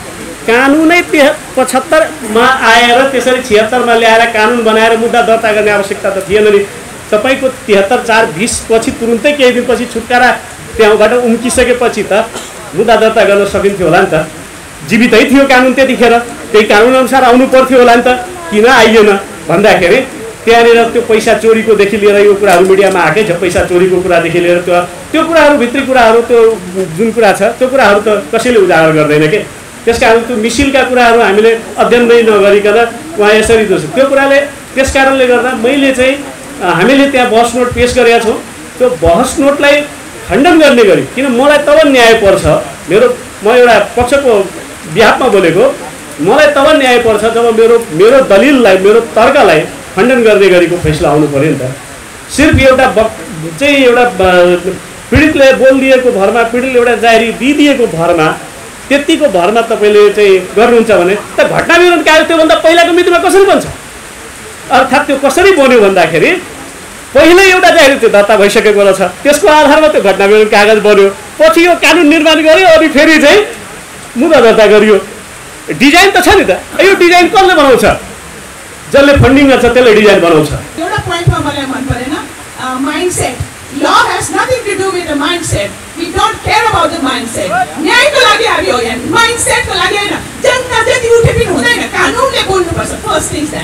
Speaker 1: कानुनै पचहत्तरमा आएर त्यसरी छिहत्तरमा ल्याएर कानुन बनाएर मुद्दा दर्ता गर्ने आवश्यकता त थिएन नि। तपाईँको तिहत्तर चार बिस पछि तुरुन्तै केही दिनपछि छुटकारा त्यहाँबाट उम्किसकेपछि त मुद्दा दर्ता गर्न सकिन्थ्यो होला नि त। जीवितै थियो कानुन त्यतिखेर, त्यही कानुन अनुसार आउनु पर्थ्यो होला नि त। किन आइएन भन्दाखेरि त्यहाँनिर त्यो पैसा चोरीकोदेखि लिएर यो कुराहरू मिडियामा आएकै छ। पैसा चोरीको कुरादेखि लिएर त्यो त्यो कुराहरू भित्री कुराहरू त्यो जुन कुरा छ त्यो कुराहरू त कसैले उजागर गर्दैन के। त्यस कारण त्यो मिसिलका कुराहरू हामीले अध्ययन नै नगरिकन उहाँ यसरी दोष त्यो कुराले त्यस कारणले गर्दा मैले चाहिँ हामीले त्यहाँ बहस नोट पेस गरेका छौँ। त्यो बहस नोटलाई खण्डन गर्ने गरी, किन मलाई तब न्याय पर्छ, मेरो म एउटा पक्षको बिहाफमा बोलेको, मलाई तब न्याय पर्छ जब मेरो मेरो दलिललाई मेरो तर्कलाई खण्डन गर्ने गरेको फैसला आउनु पऱ्यो नि त। सिर्फ एउटा चाहिँ एउटा पीडितले बोलिदिएको भरमा, पीडितले एउटा जाहेरी दिइदिएको भरमा, त्यतिको भरमा तपाईँले चाहिँ गर्नुहुन्छ भने त घटना विवरण कागज त्योभन्दा पहिलाको मितिमा कसरी बन्छ? अर्थात् त्यो कसरी बन्यो भन्दाखेरि पहिल्यै एउटा जाहेरी त्यो दर्ता भइसकेको रहेछ, त्यसको आधारमा त्यो घटना विवरण कागज बन्यो। पछि यो कानुन निर्माण गर्यो, अनि फेरि चाहिँ मुद्दा दर्ता गरियो। डिजाइन त छ नि त। यो डिजाइन कसले बनाउँछ? जसले फन्डिङ गर्छ त्यसले डिजाइन बनाउँछ।
Speaker 6: एउटा पोइन्टमा मलाई मन परेन, mindset. Law has nothing to do with the mindset. We don't care about the mindset. न्यायको लागि हामी हो यहाँ, माइन्डसेटको लागि होइन। जनता जति उठे पनि हुँदैन, कानुनले बोल्नुपर्छ। फर्स्ट थिङ द्याट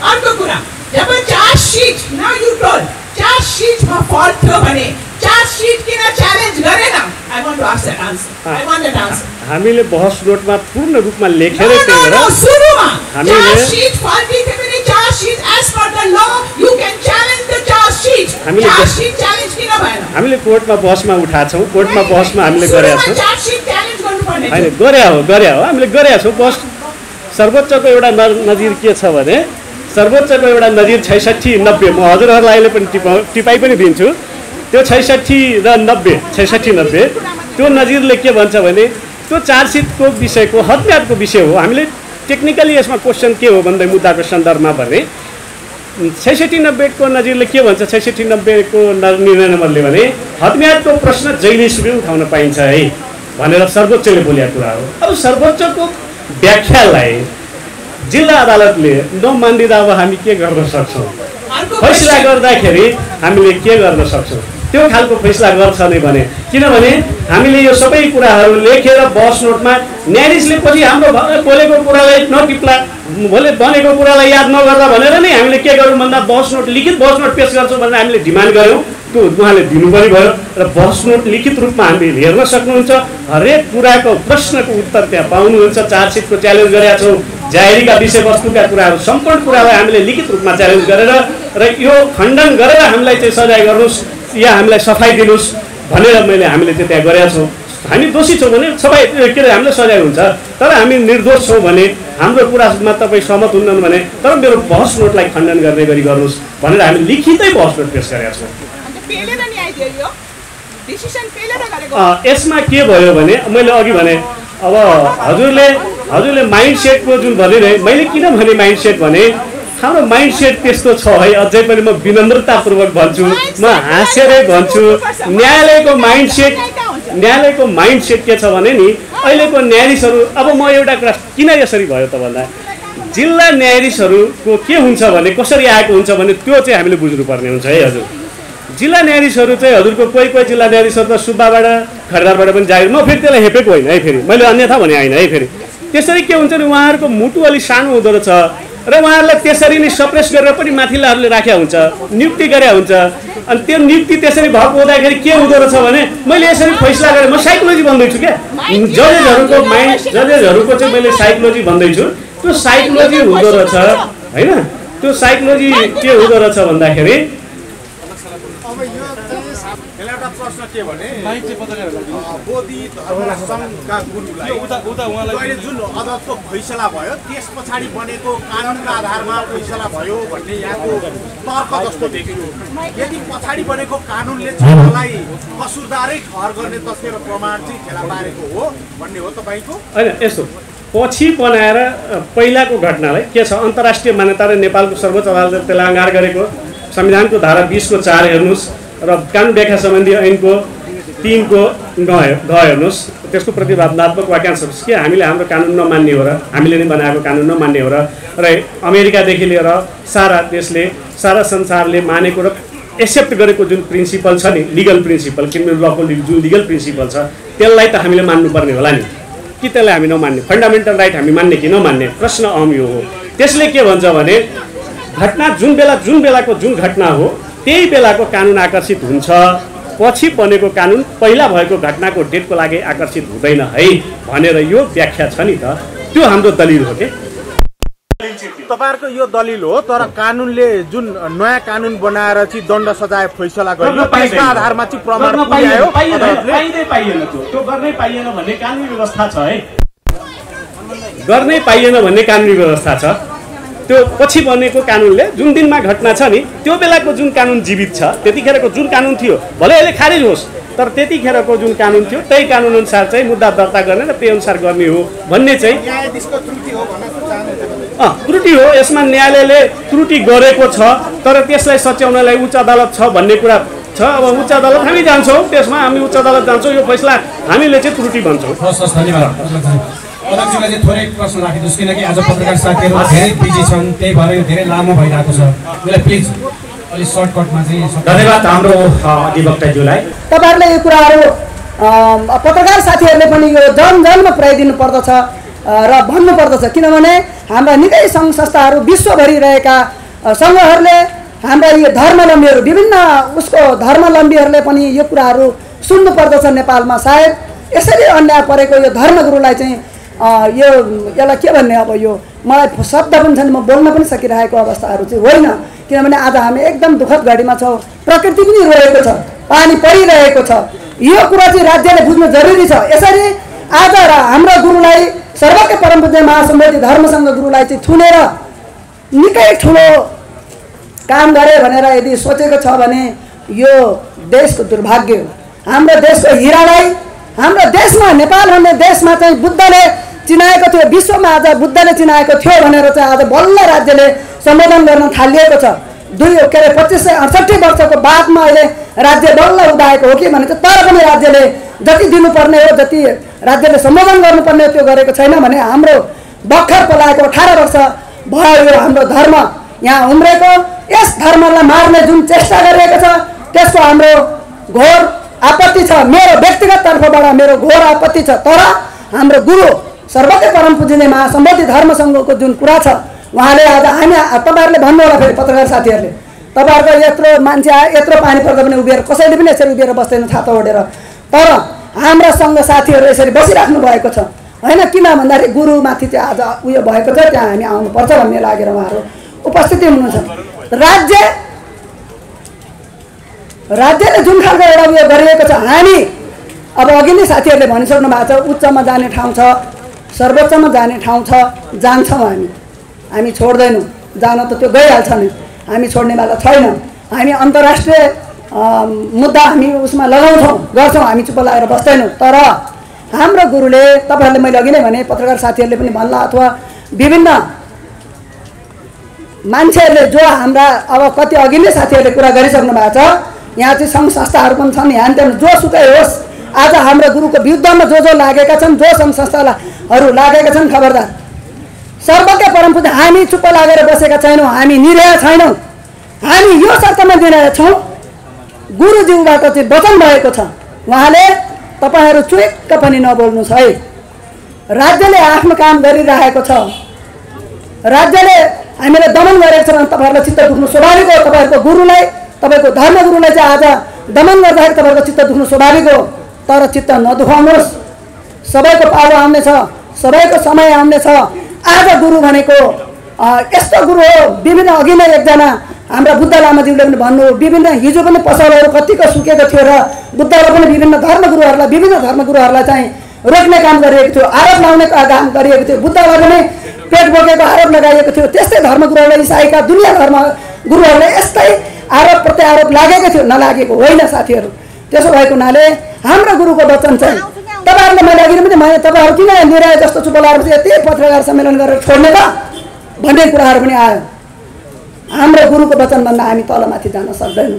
Speaker 6: अर्को कुरा जब चार्जसिट नाउ यु टोल्ड चार्जसिटमा फल्ट थियो भने चार्जसिट किन च्यालेन्ज गरेन I want to ask that answer I want that answer
Speaker 1: हामीले बहस नोटमा पूर्ण रूपमा लेखेरै
Speaker 6: No, no, no, सुरुमा
Speaker 1: हामीले
Speaker 6: चार्जसिट फाल्टी थियो भने charge sheet as per the law you can challenge the charge sheet
Speaker 1: हामीले
Speaker 6: चार्जसिट च्यालेन्ज किन भएन
Speaker 1: हामीले कोर्टमा बहसमा उठाएको छौँ कोर्टमा बहसमा हामीले गरेका छौँ
Speaker 6: चार्जसिट च्यालेन्ज गर्नुपर्ने
Speaker 1: होइन गरे हो गरे हो हामीले गरेका छौँ बस सर्वोच्चको एउटा नजिर के छ भने सर्वोच्चको एउटा नजिर छैसठी नब्बे म हजुरहरूलाई अहिले पनि टिपा टिपाइ पनि दिन्छु त्यो छैसठी र नब्बे छैसठी नब्बे त्यो नजिरले के भन्छ भने त्यो चार्जसिटको विषयको हदम्यादको विषय हो हामीले टेक्निकली यसमा क्वेसन के हो भन्दै मुद्दाको सन्दर्भमा भने छैसठी नब्बेको नजिरले के भन्छ छैसठी नब्बेको निर्णय नम्बरले भने हदम्यादको प्रश्न जहिलेसुकै उठाउन पाइन्छ है भनेर सर्वोच्चले बोलेको कुरा हो अब सर्वोच्चको व्याख्यालाई जिल्ला अदालतले नमानिदिँदा अब हामी के गर्न सक्छौँ फैसला गर्दाखेरि हामीले के गर्न सक्छौँ त्यो खालको फैसला गर्छ नै भने किनभने हामीले यो सबै कुराहरू लेखेर बहस नोटमा न्यायाधीशले पछि हाम्रो बोलेको कुरालाई नटिप्ला भोलि बनेको कुरालाई याद नगर्दा भनेर नै हामीले के गरौँ भन्दा बहस नोट लिखित बहस नोट पेश गर्छौँ भनेर हामीले डिमान्ड गऱ्यौँ त्यो उहाँले दिनु पनि भयो र बहस नोट लिखित रूपमा हामीले हेर्न सक्नुहुन्छ हरेक कुराको प्रश्नको उत्तर त्यहाँ पाउनुहुन्छ चार्जसिटको च्यालेन्ज गरेका छौँ जाहेरीका विषयवस्तुका कुराहरू सम्पूर्ण कुरालाई हामीले लिखित रूपमा च्यालेन्ज गरेर र यो खण्डन गरेर हामीलाई चाहिँ सजाय गर्नुहोस् या हामीलाई सफाइ दिनुहोस् भनेर मैले हामीले चाहिँ त्यहाँ गरेका छौँ हामी दोषी छौँ भने सफाइ के अरे हामीलाई सजाय हुन्छ तर हामी निर्दोष छौँ भने हाम्रो कुरामा तपाईँ सहमत हुनुहुन्न भने तर मेरो बहस नोटलाई खण्डन गर्ने गरी गर्नुहोस् भनेर हामीले लिखितै बहस नोट पेश गरेका छौँ यसमा के भयो भने मैले अघि भने अब हजुरले हजुरले माइन्ड सेटको जुन भने नै मैले किन भने माइन्ड सेट भने हाम्रो माइन्ड सेट त्यस्तो छ है अझै पनि म विनम्रतापूर्वक भन्छु म हाँसेरै भन्छु न्यायालयको माइन्ड सेट न्यायालयको माइन्ड सेट के छ भने नि अहिलेको न्यायाधीशहरू अब म एउटा कुरा किन यसरी भयो त भन्दा जिल्ला न्यायाधीशहरूको के हुन्छ भने कसरी आएको हुन्छ भने त्यो चाहिँ हामीले बुझ्नुपर्ने हुन्छ है हजुर जिल्ला न्यायाधीशहरू चाहिँ हजुरको कोही कोही जिल्ला न्यायाधीशहरू त सुब्बाबाट खरिदारबाट पनि जागिर म फेरि त्यसलाई हेपेको होइन है फेरि मैले अन्यथा भने होइन है फेरि त्यसरी के हुन्छ भने उहाँहरूको मुटु अलिक सानो हुँदो रहेछ र उहाँहरूलाई त्यसरी नै सप्रेस गरेर पनि माथिल्लाहरूले राखेका हुन्छ नियुक्ति गरेका हुन्छ अनि त्यो नियुक्ति त्यसरी भएको हुँदाखेरि के हुँदो रहेछ भने मैले यसरी फैसला गरेँ म साइकोलोजी भन्दैछु क्या जजेसहरूको माइन्ड जजेसहरूको चाहिँ मैले साइकोलोजी भन्दैछु त्यो साइकोलोजी हुँदो रहेछ होइन त्यो साइकोलोजी के हुँदो रहेछ भन्दाखेरि
Speaker 7: एउटा प्रश्न के भने बोधि धर्म सङ्घका गुरुलाई अहिले जुन अदालतको फैसला भयो त्यस पछाडि बनेको कानुनका आधारमा फैसला भयो भन्ने यहाँको तर्क जस्तो देखियो यदि पछाडि बनेको कानुनले उहाँलाई कसुरदारै ठहर गर्ने तथ्य र प्रमाण चाहिँ फेला पारेको हो भन्ने हो तपाईँको
Speaker 1: होइन यस्तो पछि बनाएर पहिलाको घटनालाई के छ अन्तर्राष्ट्रिय मान्यता र नेपालको सर्वोच्च अदालतले त्यसलाई अङ्गार गरेको संविधानको धारा बिसको चार हेर्नुहोस् र कानुन व्याख्या सम्बन्धी ऐनको तिनको गयो ग हेर्नुहोस् त्यसको प्रतिवादात्मक वाक्यांश के हामीले हाम्रो कानुन नमान्ने हो र हामीले नै बनाएको कानुन नमान्ने हो र र अमेरिकादेखि लिएर सारा देशले सारा संसारले मानेको र एक्सेप्ट गरेको जुन प्रिन्सिपल छ नि लिगल प्रिन्सिपल क्रिमिनल लको जुन लिगल प्रिन्सिपल छ त्यसलाई त हामीले मान्नुपर्ने होला नि कि त्यसलाई हामी नमान्ने फन्डामेन्टल राइट हामी मान्ने कि नमान्ने प्रश्न अहम यो हो त्यसले के भन्छ भने घटना जुन बेला जुन बेलाको जुन घटना हो त्यही बेलाको कानुन आकर्षित हुन्छ पछि बनेको कानुन पहिला भएको घटनाको डेटको लागि आकर्षित हुँदैन है भनेर यो व्याख्या छ नि त त्यो हाम्रो दलिल हो के
Speaker 7: तपाईँहरूको यो दलिल हो तर कानुनले जुन नयाँ कानुन बनाएर चाहिँ दण्ड सजाय फैसला गर्यो त्यसका आधारमा चाहिँ प्रमाण पुर्यायो
Speaker 1: पाइँदै पाइएन त्यो त्यो गर्नै पाइएन भन्ने कानुनी व्यवस्था छ है गर्नै पाइएन भन्ने कानुनी व्यवस्था छ त्यो पछि बनेको कानुनले जुन दिनमा घटना छ नि त्यो बेलाको जुन कानुन जीवित छ त्यतिखेरको जुन कानुन थियो भले अहिले खारिज होस् तर त्यतिखेरको जुन कानुन थियो त्यही कानुन अनुसार चाहिँ मुद्दा दर्ता गर्ने र त्यही अनुसार गर्ने हो भन्ने चाहिँ अँ त्रुटि हो यसमा न्यायालयले त्रुटि गरेको छ तर त्यसलाई सच्याउनलाई उच्च अदालत छ भन्ने कुरा छ अब उच्च अदालत हामी जान्छौँ त्यसमा हामी उच्च अदालत जान्छौँ यो फैसला हामीले चाहिँ त्रुटि भन्छौँ
Speaker 8: अध्यक्षलाई चाहिँ थोरै प्रश्न राखिदिनुहोस् किनकि आज पत्रकार साथीहरू धेरै बिजी छन् त्यही भएर यो धेरै लामो भइरहेको छ मलाई प्लिज अलिक सर्टकटमा चाहिँ
Speaker 5: धन्यवाद हाम्रो अधिवक्ताज्यूलाई
Speaker 3: तपाईँहरूले यो कुराहरू पत्रकार साथीहरूले पनि यो जन जनमा पुर्याइदिनु पर्दछ र भन्नुपर्दछ। किनभने हाम्रा निकै सङ्घ संस्थाहरू विश्वभरि रहेका सङ्घहरूले हाम्रा यो धर्मावलम्बीहरू विभिन्न उसको धर्मावलम्बीहरूले पनि यो कुराहरू सुन्नुपर्दछ। नेपालमा सायद यसरी अन्याय परेको यो धर्मगुरुलाई चाहिँ यो यसलाई के भन्ने, अब यो मलाई शब्द पनि छैन, म बोल्न पनि सकिरहेको अवस्थाहरू चाहिँ होइन। किनभने आज हामी एकदम दुःखद घडीमा छौँ, प्रकृति पनि रोएको छ, पानी परिरहेको छ। यो कुरा चाहिँ राज्यले बुझ्नु जरुरी छ। यसरी आज हाम्रो गुरुलाई सर्वकै परमपूज्य महासम्बोधि धर्मसङ्घ गुरुलाई चाहिँ थुनेर निकै ठुलो काम गरे भनेर यदि सोचेको छ भने यो देशको दुर्भाग्य हो। हाम्रो देशको हिरालाई हाम्रो देशमा नेपाल भन्ने देशमा चाहिँ बुद्धले चिनाएको थियो, विश्वमा आज बुद्धले चिनाएको थियो भनेर चाहिँ आज बल्ल राज्यले सम्बोधन गर्न थालिएको छ। दुई के अरे पच्चिस सय अडसट्ठी वर्षको बादमा अहिले राज्य बल्ल उदाएको हो कि भने चाहिँ तर पनि राज्यले जति दिनुपर्ने हो, जति राज्यले सम्बोधन गर्नुपर्ने हो त्यो गरेको छैन भने हाम्रो भर्खर पलाएको अठार वर्ष भयो यो हाम्रो धर्म यहाँ उम्रेको। यस धर्मलाई मार्ने जुन चेष्टा गरिएको छ त्यसको हाम्रो घोर आपत्ति छ। मेरो व्यक्तिगत तर्फबाट मेरो घोर आपत्ति छ। तर हाम्रो गुरु सर्वकै परम पूजनीय महासम्बोधि धर्मसङ्घको जुन कुरा छ उहाँले आज हामी तपाईँहरूले भन्नु होला, फेरि पत्रकार साथीहरूले तपाईँहरूको यत्रो मान्छे आयो, यत्रो पानी पर्दा पनि उभिएर कसैले पनि यसरी उभिएर बस्दैन छाता ओढेर, तर हाम्रा सङ्घ साथीहरू यसरी बसिराख्नु भएको छ होइन। किन भन्दाखेरि गुरुमाथि चाहिँ आज उयो भएको छ, त्यहाँ हामी आउनुपर्छ भन्ने लागेर उहाँहरू उपस्थिति हुनुहुन्छ। राज्य राज्यले जुन खालको एउटा उयो गरिएको छ, हामी अब अघि नै साथीहरूले भनिसक्नु भएको छ, उच्चमा जाने ठाउँ छ, सर्वोच्चमा जाने ठाउँ छ, जान्छौँ हामी, हामी छोड्दैनौँ। जान त त्यो गइहाल्छ नि, हामी छोड्नेवाला छैनौँ। हामी अन्तर्राष्ट्रिय मुद्दा हामी उसमा लगाउँछौँ, गर्छौँ, हामी चुप लागेर बस्दैनौँ। तर हाम्रो गुरुले तपाईँहरूले मैले अघि नै भने, पत्रकार साथीहरूले पनि भन्ला अथवा विभिन्न मान्छेहरूले जो हाम्रा अब कति अघि नै साथीहरूले कुरा गरिसक्नु भएको छ, यहाँ चाहिँ सङ्घ संस्थाहरू पनि छन्, यहाँ त्यहाँ जोसुकै होस्, आज हाम्रो गुरुको विरुद्धमा जो जो लागेका छन्, जो सङ्घ संस्थाहरू लागेका छन्, खबरदार सर्वकै परमपूज्य हामी चुप्प लागेर बसेका छैनौँ, हामी निरह छैनौँ। हामी यो शर्तमा दिइरहेका छौँ, गुरुज्यूबाट चाहिँ वचन भएको छ, उहाँले तपाईँहरू चुइक्क पनि नबोल्नुहोस् है। राज्यले आफ्नो काम गरिरहेको छ, राज्यले हामीले दमन गरेको छ भने तपाईँहरूलाई चित्त दुख्नु स्वाभाविक हो। तपाईँहरूको गुरुलाई, तपाईँको धर्मगुरुलाई चाहिँ आज दमन गर्दाखेरि तपाईँहरूको चित्त दुख्नु स्वाभाविक हो। तर चित्त नदुखाउनुहोस्, सबैको पालो आउनेछ, सबैको समय आउनेछ। आज गुरु भनेको यस्तो गुरु हो, विभिन्न अघि नै एकजना हाम्रा बुद्ध लामाज्यूले पनि भन्नु, विभिन्न हिजो पनि पसलहरू कतिको सुकेको थियो र बुद्धले पनि विभिन्न धर्मगुरुहरूलाई विभिन्न धर्मगुरुहरूलाई चाहिँ रोक्ने काम गरिएको थियो, आरोप लगाउने काम गरिएको थियो। बुद्धलाई पनि पेट बोकेको आरोप लगाइएको थियो। त्यस्तै धर्मगुरुहरूलाई इसाईका दुनियाँ धर्म गुरुहरूलाई यस्तै आरोप प्रत्यारोप लागेको थियो, नलागेको होइन साथीहरू। त्यसो भएको हुनाले हाम्रो गुरुको वचन चाहिँ तपाईँहरूले मैले अघि पनि भने, तपाईँहरू किन निराय जस्तो चुप लागेर यति पत्रकार सम्मेलन गरेर छोड्ने त भन्ने कुराहरू पनि आयो। हाम्रो गुरुको वचनभन्दा हामी तलमाथि जान सक्दैनौँ।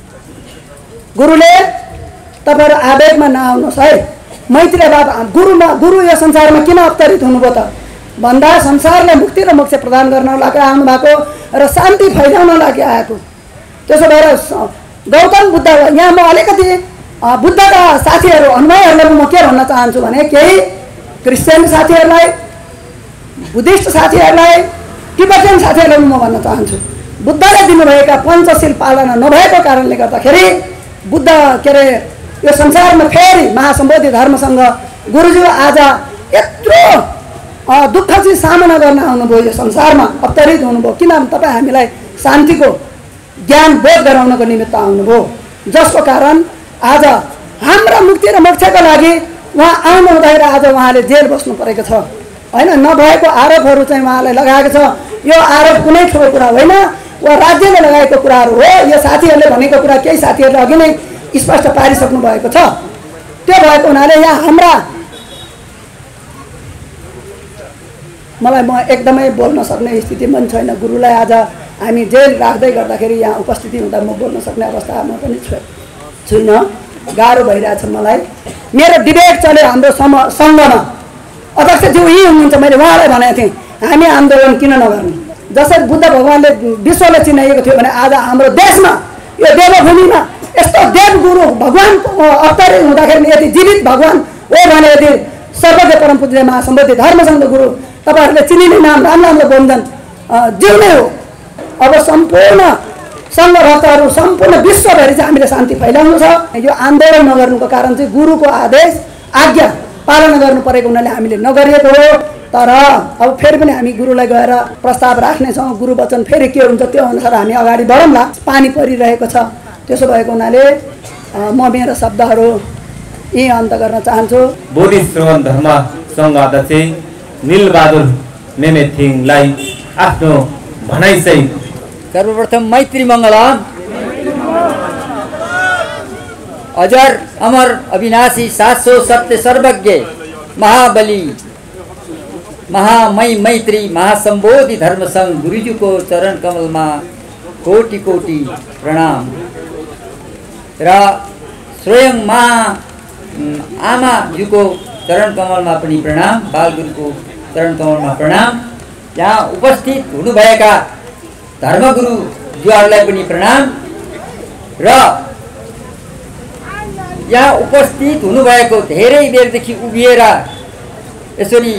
Speaker 3: गुरुले तपाईँहरू आवेगमा नआउनुहोस् है। मैत्री भाव गुरुमा गुरु यो संसारमा किन अवतरित हुनुभयो त भन्दा संसारलाई मुक्ति र मोक्ष प्रदान गर्न लागि आउनु भएको र शान्ति फैलाउन लागि आएको। त्यसो भएर गौतम बुद्ध यहाँ म अलिकति बुद्धका साथीहरू अनुयायीहरूलाई म के भन्न चाहन्छु भने, केही क्रिस्चियन साथीहरूलाई, बुद्धिस्ट साथीहरूलाई, टिबेटियन साथीहरूलाई म भन्न चाहन्छु, बुद्धले दिनुभएका पञ्चशील पालना नभएको कारणले गर्दाखेरि बुद्ध के अरे यो संसारमा फेरि महासम्बोधि धर्मसँग गुरुज्यू आज यत्रो दुःख चाहिँ सामना गर्न आउनुभयो, यो संसारमा अवतरित हुनुभयो। किनभने तपाईँ हामीलाई शान्तिको ज्ञान बोध गराउनको निमित्त आउनुभयो, जसको कारण आज हाम्रा मुक्ति र मोक्षका लागि उहाँ आउनु हुँदाखेरि आज उहाँले जेल बस्नु परेको छ होइन। नभएको आरोपहरू चाहिँ उहाँलाई लगाएको छ। यो आरोप कुनै ठुलो कुरा होइन, वा राज्यले लगाएको कुराहरू हो। यो साथीहरूले भनेको कुरा केही साथीहरूले अघि नै स्पष्ट पारिसक्नु भएको छ। त्यो भएको हुनाले यहाँ हाम्रा मलाई म एकदमै बोल्न सक्ने स्थितिमा पनि छैन। गुरुलाई आज हामी जेल राख्दै गर्दाखेरि यहाँ उपस्थिति हुँदा म बोल्न सक्ने अवस्थामा पनि छुइनँ, गाह्रो भइरहेछ मलाई। मेरो डिबेट चल्यो हाम्रो सम सङ्घमा, अध्यक्षज्यू यही हुनुहुन्छ, मैले उहाँलाई भनेको थिएँ हामी आन्दोलन किन नगर्ने। जसरी बुद्ध भगवान्ले विश्वले चिनाइएको थियो भने आज हाम्रो देशमा यो देवभूमिमा यस्तो देवगुरु भगवान् अवतरित हुँदाखेरि यदि जीवित भगवान् हो भने, यदि सर्वज्ञ परम पूज्य महासम्बोधि धर्मसङ्घ गुरु तपाईँहरूले चिनिने नाम राम्रो राम्रो व्यञ्जन जिउने हो। अब सम्पूर्ण सङ्घ भक्तहरू सम्पूर्ण विश्वभरि चाहिँ हामीले शान्ति फैलाउनु छ। यो आन्दोलन नगर्नुको कारण चाहिँ गुरुको आदेश आज्ञा पालना गर्नु परेको हुनाले हामीले नगरिएको हो। तर अब फेरि पनि हामी गुरुलाई गएर प्रस्ताव राख्नेछौँ। गुरु वचन फेरि के हुन्छ त्यो अनुसार हामी अगाडि बढौँला। पानी परिरहेको छ, त्यसो भएको हुनाले म मेरो शब्दहरू यही अन्त गर्न चाहन्छु।
Speaker 9: बोधि श्रवण धर्म सङ्घ अध्यक्ष निलबहादुर मेमेथिङलाई आफ्नो भनाइसहित
Speaker 10: सर्वप्रथम मैत्री मङ्गलम। अजर अमर अविनाशी शाश्वत सत्य सर्वज्ञ महाबली महामय मैत्री महासम्बोधि धर्मसङ्घ गुरुजीको चरण कमलमा कोटि कोटि प्रणाम र स्वयं मा आमाज्यूको चरण कमलमा पनि प्रणाम, बालगुरुको चरण कमलमा प्रणाम। यहाँ उपस्थित हुनुभएका धर्मगुरुज्यूहरूलाई पनि प्रणाम र यहाँ उपस्थित हुनुभएको धेरै बेरदेखि उभिएर यसरी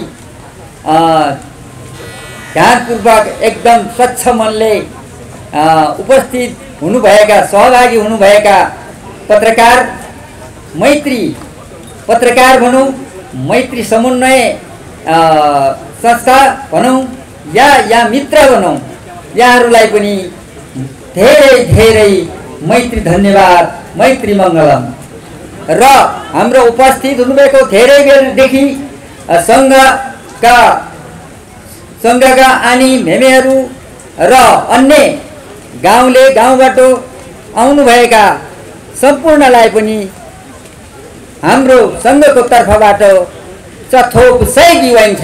Speaker 10: ध्यानपूर्वक एकदम स्वच्छ मनले उपस्थित हुनुभएका सहभागी हुनुभएका पत्रकार मैत्री पत्रकार भनौँ, मैत्री समन्वय संस्था भनौँ या या मित्र भनौँ, यहाँहरूलाई पनि धेरै धेरै मैत्री धन्यवाद, मैत्री मङ्गलम। र हाम्रो उपस्थित हुनुभएको धेरै बेरदेखि सङ्घका सङ्घका आनी मेमेहरू र अन्य गाउँले गाउँबाट आउनुभएका सम्पूर्णलाई पनि हाम्रो सङ्घको तर्फबाट चथोप सय दिवाइन्छ।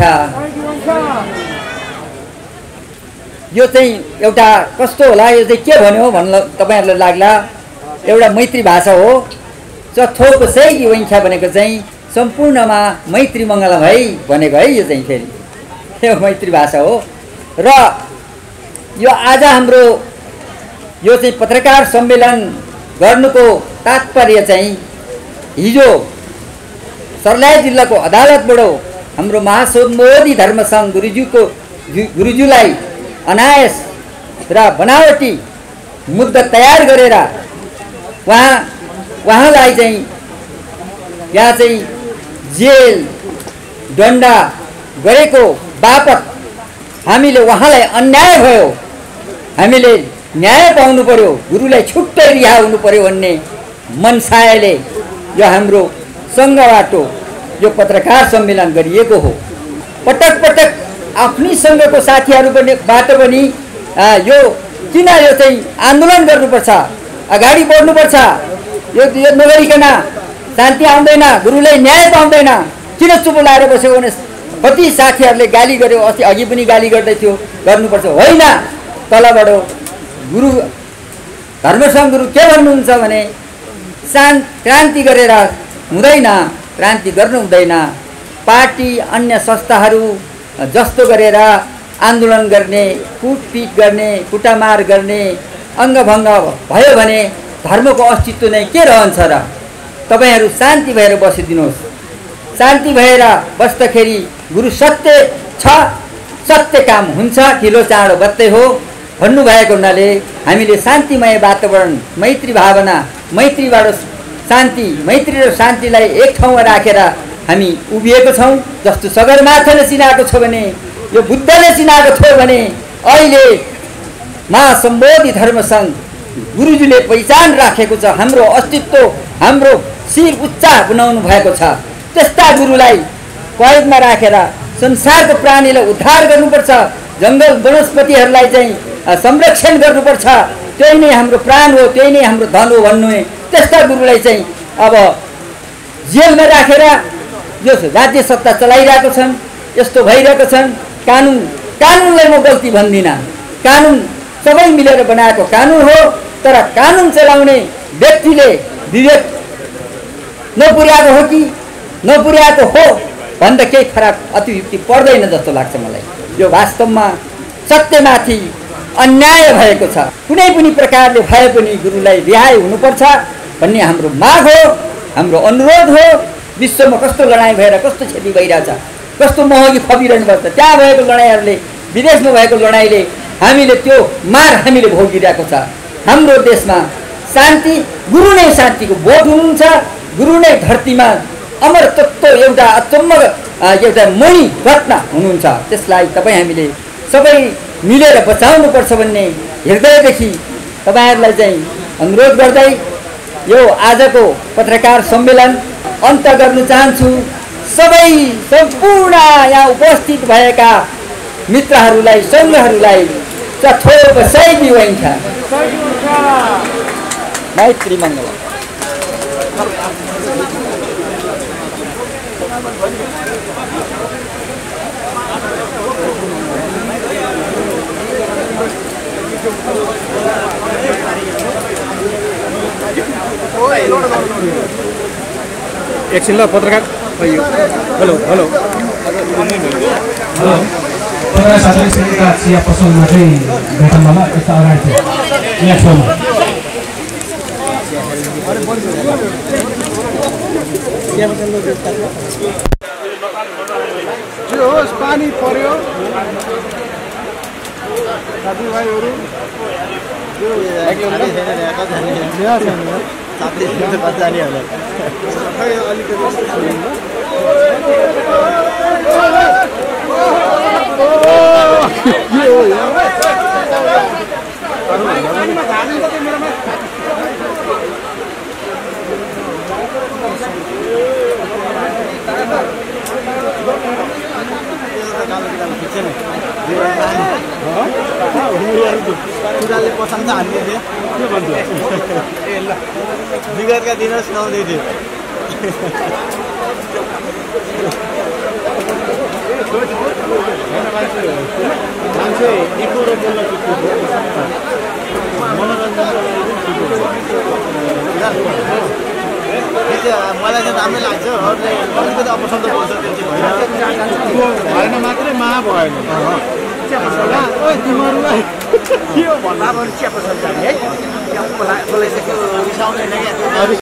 Speaker 10: यो चाहिँ एउटा कस्तो होला, यो चाहिँ के भन्यो भन्नु तपाईँहरूलाई लाग्ला, एउटा मैत्री भाषा हो। चथोप सय दिवाइन्छ भनेको चाहिँ सम्पूर्णमा मैत्री मङ्गलम है भनेको है। यो चाहिँ फेरि यो मैत्री भाषा हो। र यो आज हाम्रो यो चाहिँ पत्रकार सम्मेलन गर्नुको तात्पर्य चाहिँ हिजो सर्लाही जिल्लाको अदालतबाट हाम्रो महासम्बोधि धर्मसङ्घ गुरुज्यूको गुरुज्यूलाई अनायस र बनावटी मुद्दा तयार गरेर उहाँ उहाँलाई चाहिँ यहाँ चाहिँ जेल दण्ड गरेको बापत हामीले उहाँलाई अन्याय भयो, हामीले न्याय पाउनु पर्यो, गुरुलाई छुट्टै रिहा हुनु पर्यो भन्ने मनसायले यो हाम्रो सङ्घबाट यो पत्रकार सम्मेलन गरिएको हो। पटक पटक आफ्नै सङ्घको साथीहरू पनि बाट पनि यो किन यो चाहिँ आन्दोलन गर्नुपर्छ, अगाडि बढ्नुपर्छ, यो यो नगरिकन शान्ति आउँदैन, गुरुले न्याय पाउँदैन, किन चुप लाएर बसेको भने कति साथीहरूले गाली गर्यो। अस्ति अघि पनि गाली गर्दै थियो, गर्नुपर्छ होइन। तलबाट गुरु धर्मसङ्घ गुरु के भन्नुहुन्छ भने शान्त क्रान्ति गरेर हुँदैन, क्रान्ति गर्नु हुँदैन, पार्टी अन्य संस्थाहरू जस्तो गरेर आन्दोलन गर्ने, कुटपिट गर्ने, कुटामार गर्ने, अङ्गभङ्ग भयो भने धर्मको अस्तित्व नै के रहन्छ र? तपाईँहरू शान्ति भएर बसिदिनुहोस्। शान्ति भएर बस्दाखेरि गुरु सत्य छ, सत्य काम हुन्छ, ढिलो चाँडो बत्तै हो भन्नुभएको हुनाले हामीले शान्तिमय वातावरण, मैत्री भावना, मैत्रीबाट शान्ति, मैत्री र शान्तिलाई एक ठाउँमा राखेर हामी उभिएको छौँ। जस्तो सगरमाथाले चिनाएको छ भने, यो बुद्धले चिनाएको थियो भने, अहिले महासम्बोधि धर्मसङ्घ गुरुजीले पहिचान राखेको छ। हाम्रो अस्तित्व, हाम्रो शिर उच्च बनाउनु भएको छ। त्यस्ता गुरुलाई कैदमा राखेर संसारको प्राणीलाई उद्धार गर्नुपर्छ, जङ्गल वनस्पतिहरूलाई चाहिँ संरक्षण गर्नुपर्छ, त्यही नै हाम्रो प्राण हो, त्यही नै हाम्रो धन हो भन्नु। त्यस्ता गुरुलाई चाहिँ अब जेलमा राखेर यो राज्य सत्ता चलाइरहेको छन्, यस्तो भइरहेको छन्। कानुन कानुनलाई म गल्ती भन्दिनँ, कानुन सबै मिलेर बनाएको कानुन हो, तर कानुन चलाउने व्यक्तिले विवेक नपुर्याएको हो कि नपुर्याएको हो भन्दा केही फरक अतियुक्ति पर्दैन जस्तो लाग्छ मलाई। यो वास्तवमा सत्यमाथि अन्याय भएको छ। कुनै पनि प्रकारले भए पनि गुरुलाई रिहाई हुनुपर्छ भन्ने हाम्रो माग हो, हाम्रो अनुरोध हो। विश्वमा कस्तो लडाइँ भएर कस्तो क्षति भइरहेछ, कस्तो महँगी खपिरहनु पर्छ। त्यहाँ भएको लडाइँहरूले, विदेशमा भएको लडाइँले हामीले त्यो मार हामीले भोगिरहेको छ। हाम्रो देशमा शान्ति, गुरु नै शान्तिको बोध हुनुहुन्छ, गुरु नै धरतीमा अमर तत्त्व एउटा अचम्म एउटा मणि रत्न हुनुहुन्छ। त्यसलाई तपाईँ हामीले सबै मिलेर बचाउनुपर्छ भन्ने हृदयदेखि तपाईँहरूलाई चाहिँ अनुरोध गर्दै यो आजको पत्रकार सम्मेलन अन्त गर्न चाहन्छु। सबै सम्पूर्ण यहाँ उपस्थित भएका मित्रहरूलाई, सङ्घहरूलाई चथोप सही दिइन्छ। मैत्री मङ्गल।
Speaker 11: एकछिन ल पत्रकार। हेलो हेलो
Speaker 8: हेलो पत्रकार साथीहरूका चिया पसलमा चाहिँ भेटौँ होला। यता अगाडि थियो यहाँ छेउमा।
Speaker 7: जे होस् पानी पर्यो साथीभाइहरू
Speaker 12: कुराले प्रशंसा हान्ने थियो के भन्छु ए ल विगतका दिन सुनाउँदै थियो।
Speaker 7: मान्छे इको र बोल्न मनोरञ्जन
Speaker 12: मलाई चाहिँ राम्रै लाग्छ। अलिकति अपसन्द बोल्छ त्यो चाहिँ
Speaker 7: भएन मात्रै मा भएन तिमीहरूलाई
Speaker 12: के हो भन्दा चिया पसन्द है बोलाइसक्यो रिसाउने